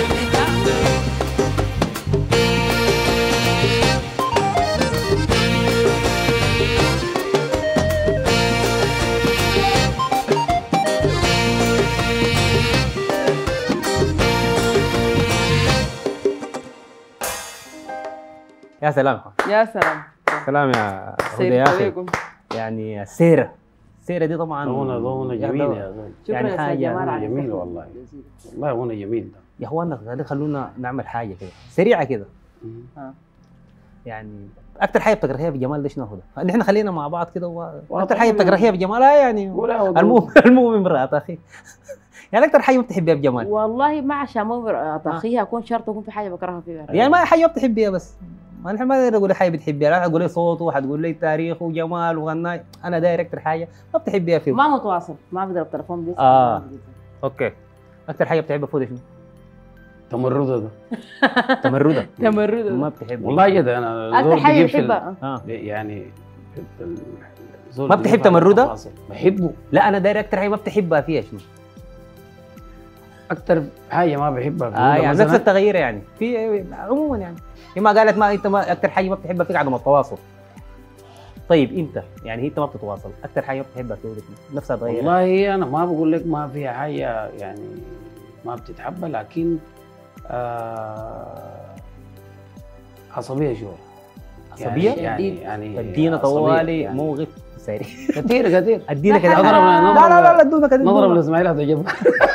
يا سلام يا سلام سلام يا هدى سيد يا اخي. عليكم. يعني السيره السيره دي طبعا غنى غنى جميل يا زول. شكرا يعني يا حاجة سيد جمال على جميل التحية. والله. والله غنى جميل ده. يا اخوانا هذه خلونا نعمل حاجه كده سريعه كده آه. يعني اكثر حاجه بتكرهيها في جمال ده شنو هو ده؟ نحن خلينا مع بعض كده و... والله اكثر حاجه بتكرهيها في جمال آه يعني ولا هو المهم المهم امرأة اخي يعني اكثر حاجه ما بتحبيها في جمال والله ما عشان ما طاخيها اكون شرط اكون في حاجه بكرهها فيها يعني ما حاجه بتحبيها بس ما نحن ما داير اقول لك حاجه بتحبيها لا حتقول لي صوته حتقول لي تاريخه وجمال وغناي انا داير اكثر حاجه ما بتحبيها فيه ما متواصل ما بضرب تليفون بس آه. اوكي اكثر حاجه بتحبها فيه شنو؟ تمرده ده. تمرده تمرد ما بتحب والله كده انا اكثر زول حاجه بجيب في ال- بحبها اه يعني في ال- زول ما بجيب بتحب على تمردة؟ التفاصيل. بحبه. لا انا داير اكثر حاجه ما بتحبها فيها شنو؟ اكتر حاجه ما بحبها في اه الأولى يعني مثلاً، نفس التغيير يعني في عموما يعني هي ما قالت ما انت ما اكثر حاجه ما بتحبها فيك عدم التواصل طيب انت يعني هي انت ما بتتواصل اكثر حاجه ما بتحبها فيك نفسها تغير والله انا ما بقول لك ما فيها حاجه يعني ما بتتحبى لكن آه عصبيه شويه. عصبيه يعني يعني ادينا عصبية طوالي يعني. موقف سريع كثير كثير. ادينا لا كده حاجة. اضرب لا لا لا لا ادونا كده نضرب ادونا. الاسماعيلي هتجيب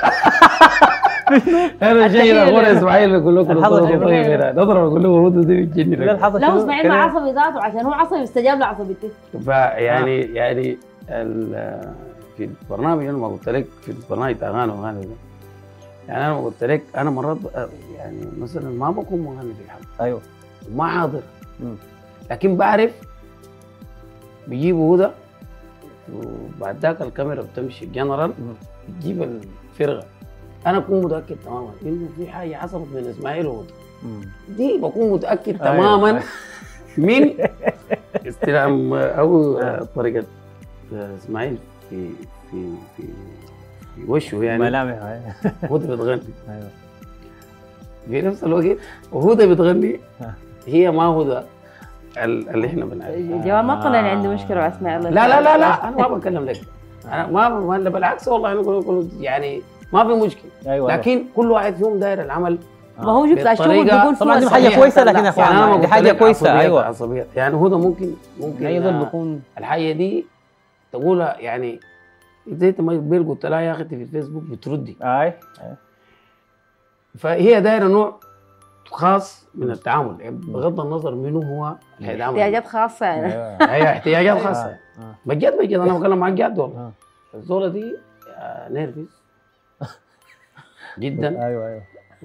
انا جاي التحية اخبار لله. اسماعيل بقول لكم الحظ كل شنو؟ طيب هنا نضرب اقول لهم هو دي بتجني لا الحظ لا شنو؟ اسماعيل ما كده. عصبي ذاته عشان هو عصبي استجاب لعصبيته فيعني يعني ال- في البرنامج انا ما قلت لك في البرنامج بتاع اغاني واغاني ده يعني انا ما قلت لك انا مرات ب- يعني مثلا ما بكون مغني في الحلقه ايوه وما حاضر مم. لكن بعرف بيجيبوا هدى وبعد ذاك الكاميرا بتمشي جنرال مم. بتجيب الفرقه انا اكون متاكد تماما انه في حاجه حصلت بين اسماعيل وهدى مم. دي بكون متاكد أيوة. تماما من استلام او طريقه اسماعيل في في في في وشه يعني ملامح أيوة. هدى بتغني ايوه في نفس الوقت وهدى بتغني آه. هي ما هدى ال- اللي احنا بنعرفها. جمال ما طلع عندي مشكله مع اسماعيل لا لا لا لا انا ما بتكلم لك انا ما ما- لا بالعكس والله انا بقول بقول يعني ما في مشكله ايوه لكن كل واحد فيهم داير العمل ما هو شفت الشغل بالطريقة- بيكون طبعاً دي فيه حاجة صحيح. كويسة لكن يا يعني اخوان انا ما دي قلت حاجة لك كويسة عصبيات- ايوه عصبيات يعني هدى ممكن ممكن اي ظل آه، بيكون الحاجه دي تقولها يعني زي ما بيل قلت لها يا اخي انت في الفيسبوك بتردي اي فهي دايره نوع خاص من التعامل يعني بغض النظر منو هو اللي هيتعامل احتياجات خاصه يعني ايوه هي احتياجات خاصه آه. بجد بجد انا بتكلم معاك جد والله آه. الزوله دي آه، نيرفز جدا. ايوه ايوه.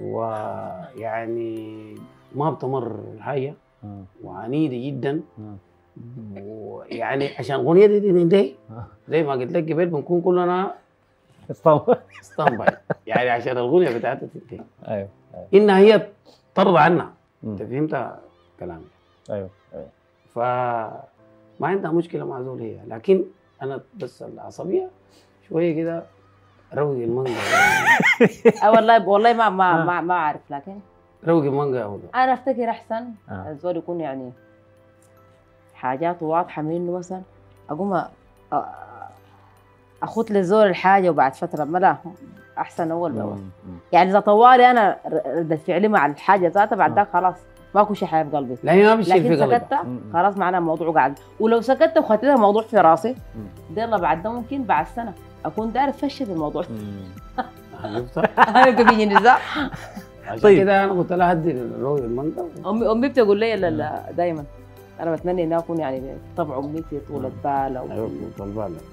ويعني ما بتمر الحاجه آه. وعنيده جدا. آه. ويعني عشان الاغنيه دي تنتهي آه. زي ما قلت لك قبل بنكون كلنا اسطنبول. ستاند باي، يعني عشان الاغنيه بتاعتها تنتهي ايوه انها هي ترضى عنا. مم. انت فهمت كلامي؟ ايوه ايوه. فما عندها مشكله مع زول هي، لكن انا بس العصبيه شويه كده روق المانجا. آه والله والله ما ما ما, ما اعرف، لكن روق المانجا يا هدى. انا افتكر احسن آه. الزول يكون يعني حاجاته واضحه منه، مثلا اقوم أ- أ- اخط للزول الحاجه وبعد فتره ما لا احسن اول باول. مم. مم. يعني اذا طوالي انا ردة فعلي مع الحاجه ذاتها بعد آه. ذاك خلاص ماكو شيء حياة في قلبي. لا هي ما بتشيل لكن في قلبها. سكتت مم. خلاص معناها الموضوع قاعد، ولو سكتت وخدت الموضوع في راسي مم. دي الله بعد ده ممكن بعد سنه اكون داير افشل في الموضوع. مم. عرفتها؟ يمكن بيجي نزاع. عشان طيب. كده انا قلت لها هدي روق المانجا. امي امي بتقول لي لا لا دائما انا بتمنى اني اكون يعني طبع امي في طولة بال او ايوه طلبها لك.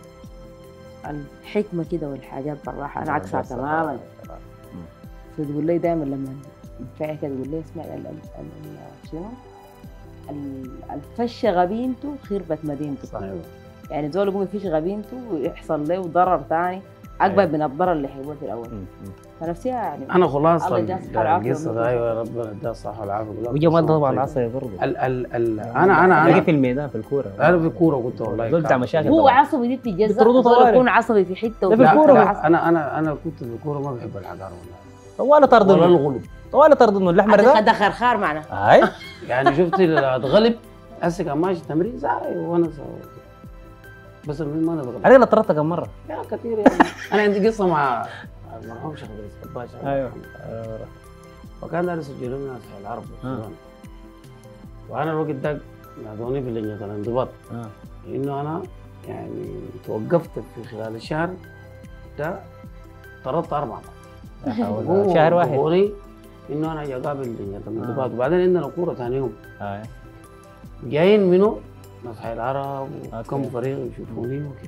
الحكمه كده والحاجات بالراحه، انا عكسها بس- تماما. مم. فتقول لي دائما لما نتفاعل كده تقول لي اسمع ال- ال- ال- شنو ال- الفشه غبينته خربت مدينته. ايوه يعني زول يقوم يفش غبينته ويحصل له ضرر ثاني اكبر أيوة. من الضرر اللي حيقول في الاول. مم. مم. فنفسها يعني انا خلاص الله يجازيك العافية القصه ده ايوه ربنا يديها الصحه والعافيه. وجمال طبعا عصبي برضه. ال ال ال انا انا تلاقيه انا في الميدان في الكوره. انا في الكوره قلت والله دول بتاع مشاكل هو طبعاً. عصبي دي بتتجزأ، بتطردوا زول طوالي. يكون عصبي في حته ده في وفي الكورة حتة بس. عصبي. انا انا انا كنت في الكوره ما بحب الحجار والله طوال طرد ولا النور. الغلب. طوال طرد النور الاحمر ده. ده خرخار معنا. هاي يعني شفت اتغلب هسه كان ماشي تمرين ساعه وانا سويت بس المهم ما انا اتغلب. علينا طردت كم مره. يا كثير يعني. انا عندي قصه مع المرحوم شيخ ادريس كباش. ايوه. وكان دارس يسجلوا لنا في العرب والسودان. وانا الوقت ده نادوني في لجنه الانضباط اه انه انا يعني توقفت في خلال الشهر ده طردت اربع مرات. شهر واحد. وقولي انه انا اجي اقابل لجنه الانضباط. وبعدين عندنا كوره ثاني يوم آه. جايين منه ناس حي العرب وكم أوكي. فريق يشوفوني وكده.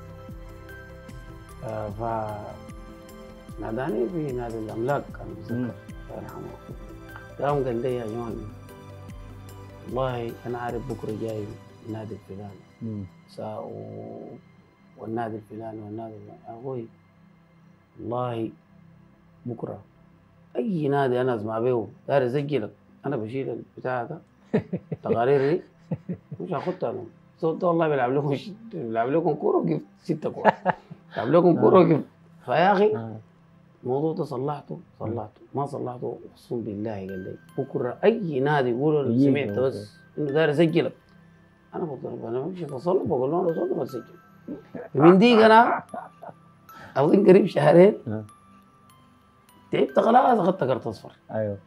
آه ف ناداني في نادي الاملاك كان متذكر مم. الله يرحمه. قام قال لي يا جماعه والله انا عارف بكره جاي النادي الفلاني مم. سا و... والنادي الفلاني والنادي الفلاني. يا اخوي والله بكره اي نادي انا اسمع به داير اسجلك انا بشيل البتاع ده تقارير دي مش هاخدها انا. صوت والله بيلعب لكم ش... بيلعب لكم كوره وقف ستة كوره بيلعب لكم كوره وقف. فيا اخي آه. الموضوع ده صلحته صلحته ما صلحته اقسم بالله قال لي بكره اي نادي يقول يجي. سمعت بس انه داير اسجلك انا بضرب انا بمشي بصلب بقول لهم لو ما تسجل. من ديك انا اظن قريب شهرين آه. تعبت خلاص اخذت كرت اصفر. ايوه.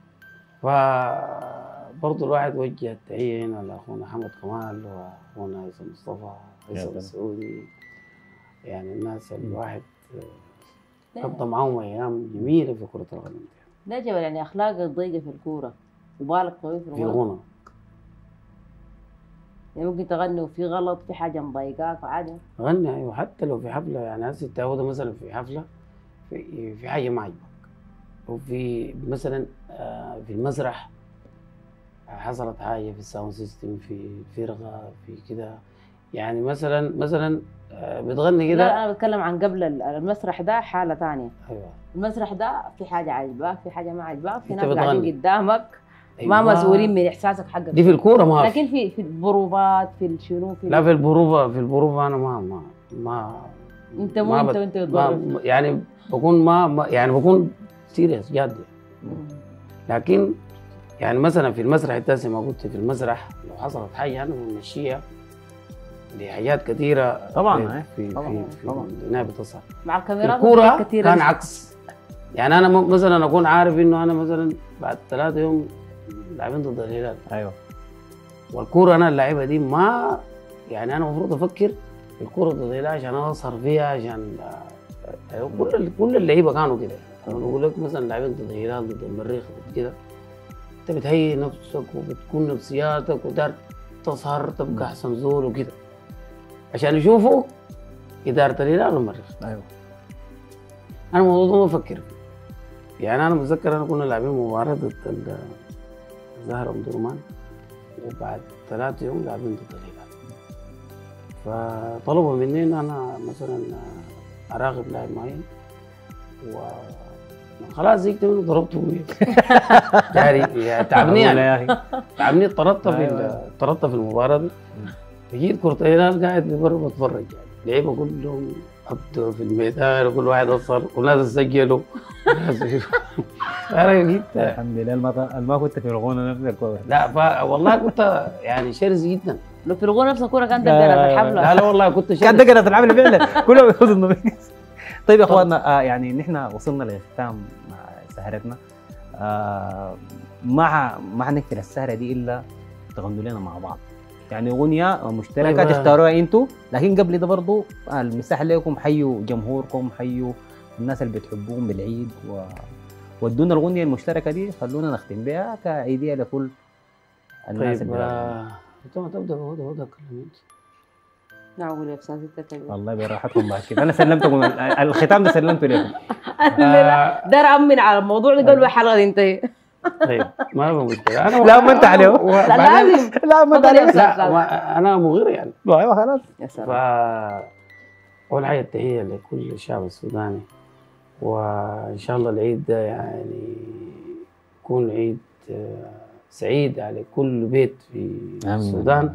فبرضه الواحد وجه التحيه هنا لاخونا حمد كمال واخونا هيثم مصطفى هيثم سلام. السعودي. يعني الناس اللي الواحد ده- قضى معاهم ايام جميله في كره القدم ده جبل يعني اخلاق ضيقه في الكوره وبالك طويل في في الغنى. الغنى. يعني ممكن تغني وفي غلط في حاجه مضايقاك عادي. غني ايوه حتى لو في حفله يعني هسه التعوده مثلا في حفله في في حاجه ما عجبك وفي مثلا آه، في المسرح حصلت حاجه في الساوند سيستم في فرقه في كده. يعني مثلا مثلا آه، بتغني لا كده. انا بتكلم عن قبل ال- المسرح ده حاله ثانيه. ايوه المسرح ده في حاجه عاجباك في حاجه ما عاجباك في أنت ناس قاعدين بتغني. قدامك ما أيوة. مسؤولين من احساسك حقك. دي في الكوره ما لكن في في البروفات في الشنو في لا في البروفه في البروفه انا ما ما ما انت مو ما انت بت- وانت ما بتضرب. يعني بكون ما ما- يعني بكون سيريس جاد. مم. لكن يعني مثلا في المسرح التاسع ما قلت في المسرح لو حصلت حاجه انا بنمشيها لحاجات كثيره طبعاً، في أي. في طبعاً، في, طبعاً. في النهايه بتصل. مع الكاميرات الكوره كتير كان عكس. يعني انا م- مثلا اكون عارف انه انا مثلا بعد ثلاثة يوم لاعبين ضد الهلال ايوه. والكوره انا اللعيبه دي ما يعني انا المفروض افكر في الكوره ضد الهلال عشان اظهر فيها عشان آه، آه، كل ال- كل اللعيبه كانوا كده. لما بقول لك مثلا لاعبين ضد الهلال ضد المريخ ضد كده انت بتهيئ نفسك وبتكون نفسياتك ودار تظهر تبقى احسن زول وكده عشان يشوفوا اداره الهلال والمريخ. ايوه. انا الموضوع ده ما بفكر فيه. يعني انا متذكر انا كنا لاعبين مباراه ضد ال- الزهره ام درمان، وبعد ثلاثة يوم لاعبين ضد الهلال. فطلبوا مني ان انا مثلا اراقب لاعب معين، و خلاص زيك منه ضربته يعني يعني تعبني يعني يا اخي تعبني طردت في أيوة. ال- طردت في المباراه دي. جيت كرة الهلال قاعد بره بتفرج يعني لعيبه كلهم ابدوا في الميدان وكل واحد وصل وناس سجلوا وناس انا جيت الحمد لله ما ما كنت في الغنى نفسك. لا ف- والله كنت يعني شرس جدا. لو في الغنى نفس الكوره كانت لا، تلقى لا، الحفله. لا لا والله كنت شرس. كان دقنت الحفله فعلا كلهم بيفوزوا النوميكس. طيب يا اخواننا، آه يعني نحن وصلنا لختام مع سهرتنا. آه ما ما حنقفل السهره دي الا تغنوا لنا مع بعض، يعني اغنيه مشتركه طيب، آه. تختاروها انتوا، لكن قبل ده برضو آه المساحه لكم، حيوا جمهوركم، حيوا الناس اللي بتحبوهم بالعيد، و ودونا الاغنيه المشتركه دي، خلونا نختم بها كعيديه لكل الناس طيب اللي آه، انت ما تبدا بهدى هدى كلمني. نعم يا استاذ انت والله براحتكم بعد كده، انا سلمتكم ال- الختام ده سلمته لكم. آه، دار امن على الموضوع ده قبل الحلقه دي انتهي. طيب ما في مشكله انا لا، ما انت عليه. لا وبعدين- لازم. لا ما تفضل يا انت أستاذ. لا ما- انا مغير يعني. ايوه خلاص. يا ف سلام. أول حاجة التحية لكل الشعب السوداني، وإن شاء الله العيد ده يعني يكون عيد آه، سعيد على كل بيت في السودان،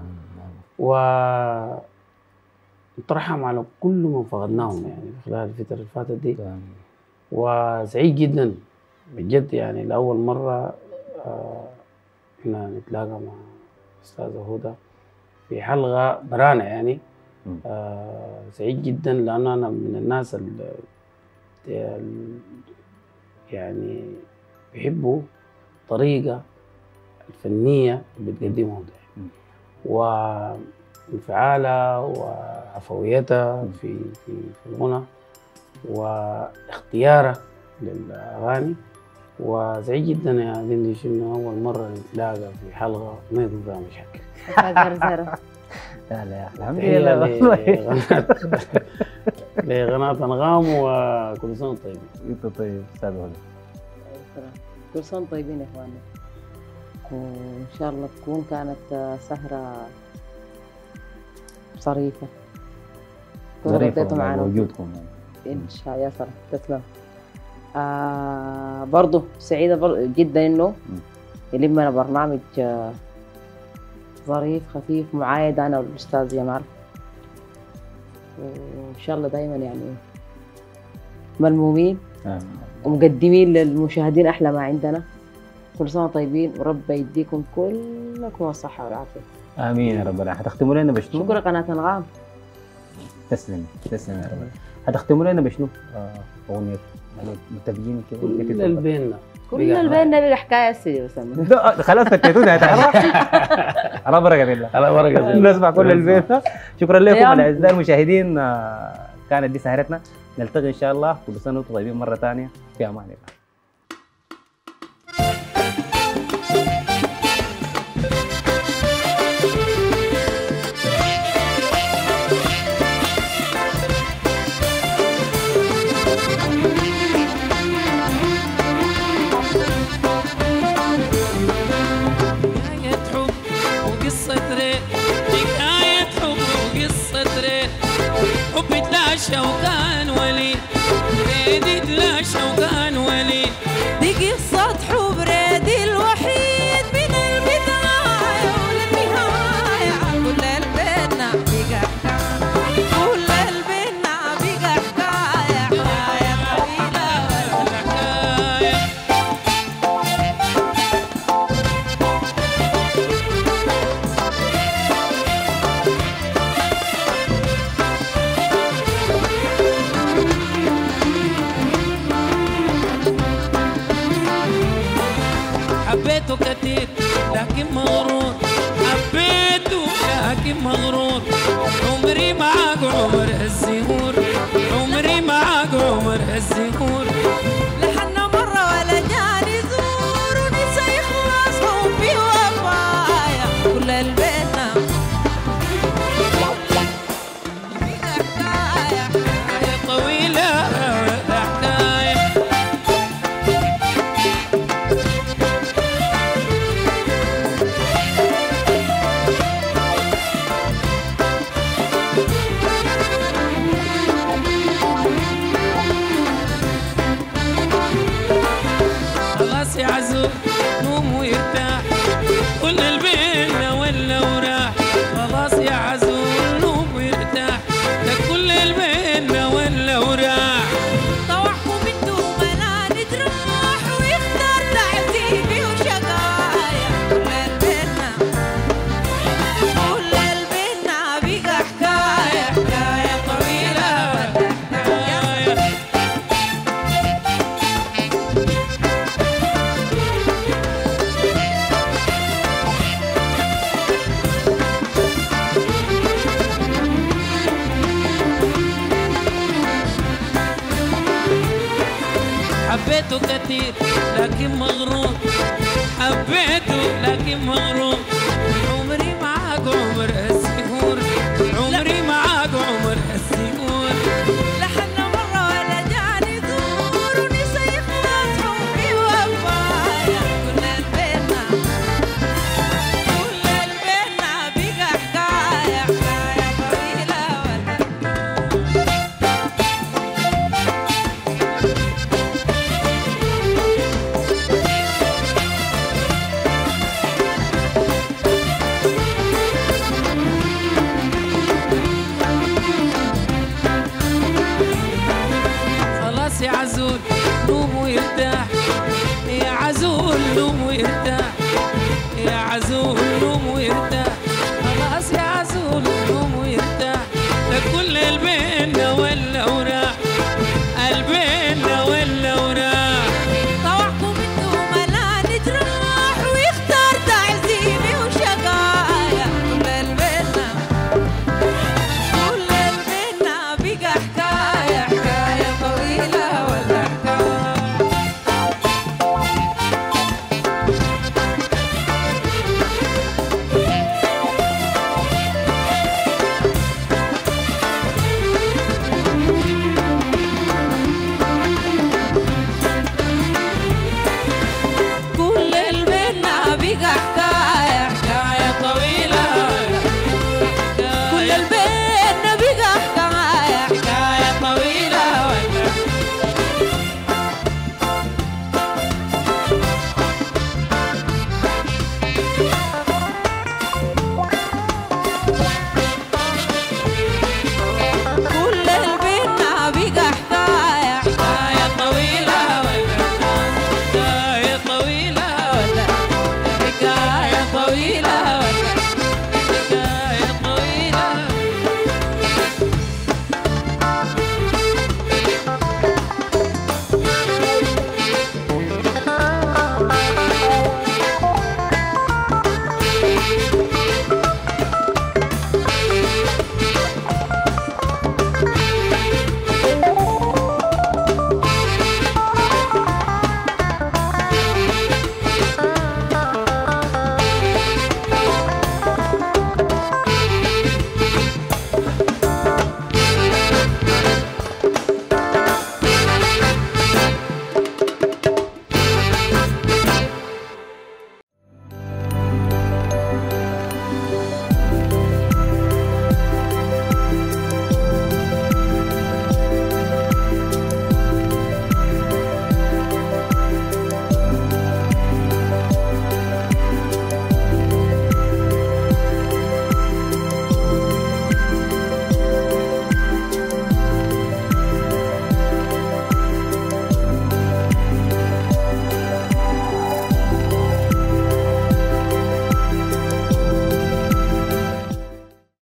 ونترحم على كل من فقدناهم يعني خلال الفترة اللي فاتت دي. وسعيد جدا بجد يعني لأول مرة آه، إحنا نتلاقى مع أستاذة هدى في حلقة برانا يعني. مم. آه سعيد جدا لأن أنا من الناس اللي يعني بيحبوا الطريقة الفنية اللي بتقدمها ده، مم. وانفعالها وعفويتها في في في الغنى واختيارها للأغاني. وسعيد جدا يا دندش إنه أول مرة نتلاقى في حلقة ما يكون فيها مشاكل. زرزرة. لا لا الحمد تحية لله والله. لقناة لقناة أنغام، وكل سنة طيبين. انت طيب استاذ هدى. كل سنة وانتم طيبين يا اخواننا، وان شاء الله تكون كانت سهرة ظريفة. تكونوا ظريفة رديتوا والله معنا وجودكم. ان شاء الله. يا سلام تسلم. آه برضه سعيدة بر... جدا انه يلمنا برنامج آه ظريف خفيف معايد انا والاستاذ جمال، وان شاء الله دائما يعني ملمومين آمين. ومقدمين للمشاهدين احلى ما عندنا. كل سنه طيبين ورب يديكم كلكم الصحه والعافيه. امين يا رب العالمين. هتختموا لنا بشنو؟ شكرا قناه انغام. تسلم تسلم يا رب. هتختموا لنا بشنو؟ آه، اغنيه يعني متفقين كده. كل اللي بيننا كل اللي بيننا بقى حكايه سيدي بسمى. ده- خلاص فكيتوني يا تعالى. على بركه الله. على بركة الله. نسمع كل البيت. شكرا لكم يلا. الاعزاء المشاهدين. آه، كانت دي سهرتنا، نلتقي ان شاء الله. كل سنه وانتم طيبين مره ثانيه، في امان الله. حكاية حب وقصة ريت، حكاية حب وقصة ريت، حب تلاشى وكان وليد، ريد تلاشى وكان وليد، دي قصة حب ريدي الوحيد من البداية وللنهاية. كل البينا بقى حكاية، كل البينا بقى حكاية، حكاية طويلة. الحكاية حبيته كتير لكن مغرور، حبيته لكن مغرور، عمري معاك عمر الزهور، عمري معاك عمر الزهور. لحنا مرة ولا جاني زور، ونسى يخلص حبي وفايا. كل البينا بقى حكاية، حكاية طويلة حكاية خلاص يا عزوز نوم ويرتاح كل البينا ولا وراح خلاص يا عزوز نوم ويرتاح ده كل البينا ولا وراح طوحوا بنته منا نترمح ويختار تعذيبي وشقايا كل البينا كل البينا بقى حكاية حكاية طويلة ولا حكاية حبيته كتير لكن مغرور حبيته لكن مغرور عمري معاك عمر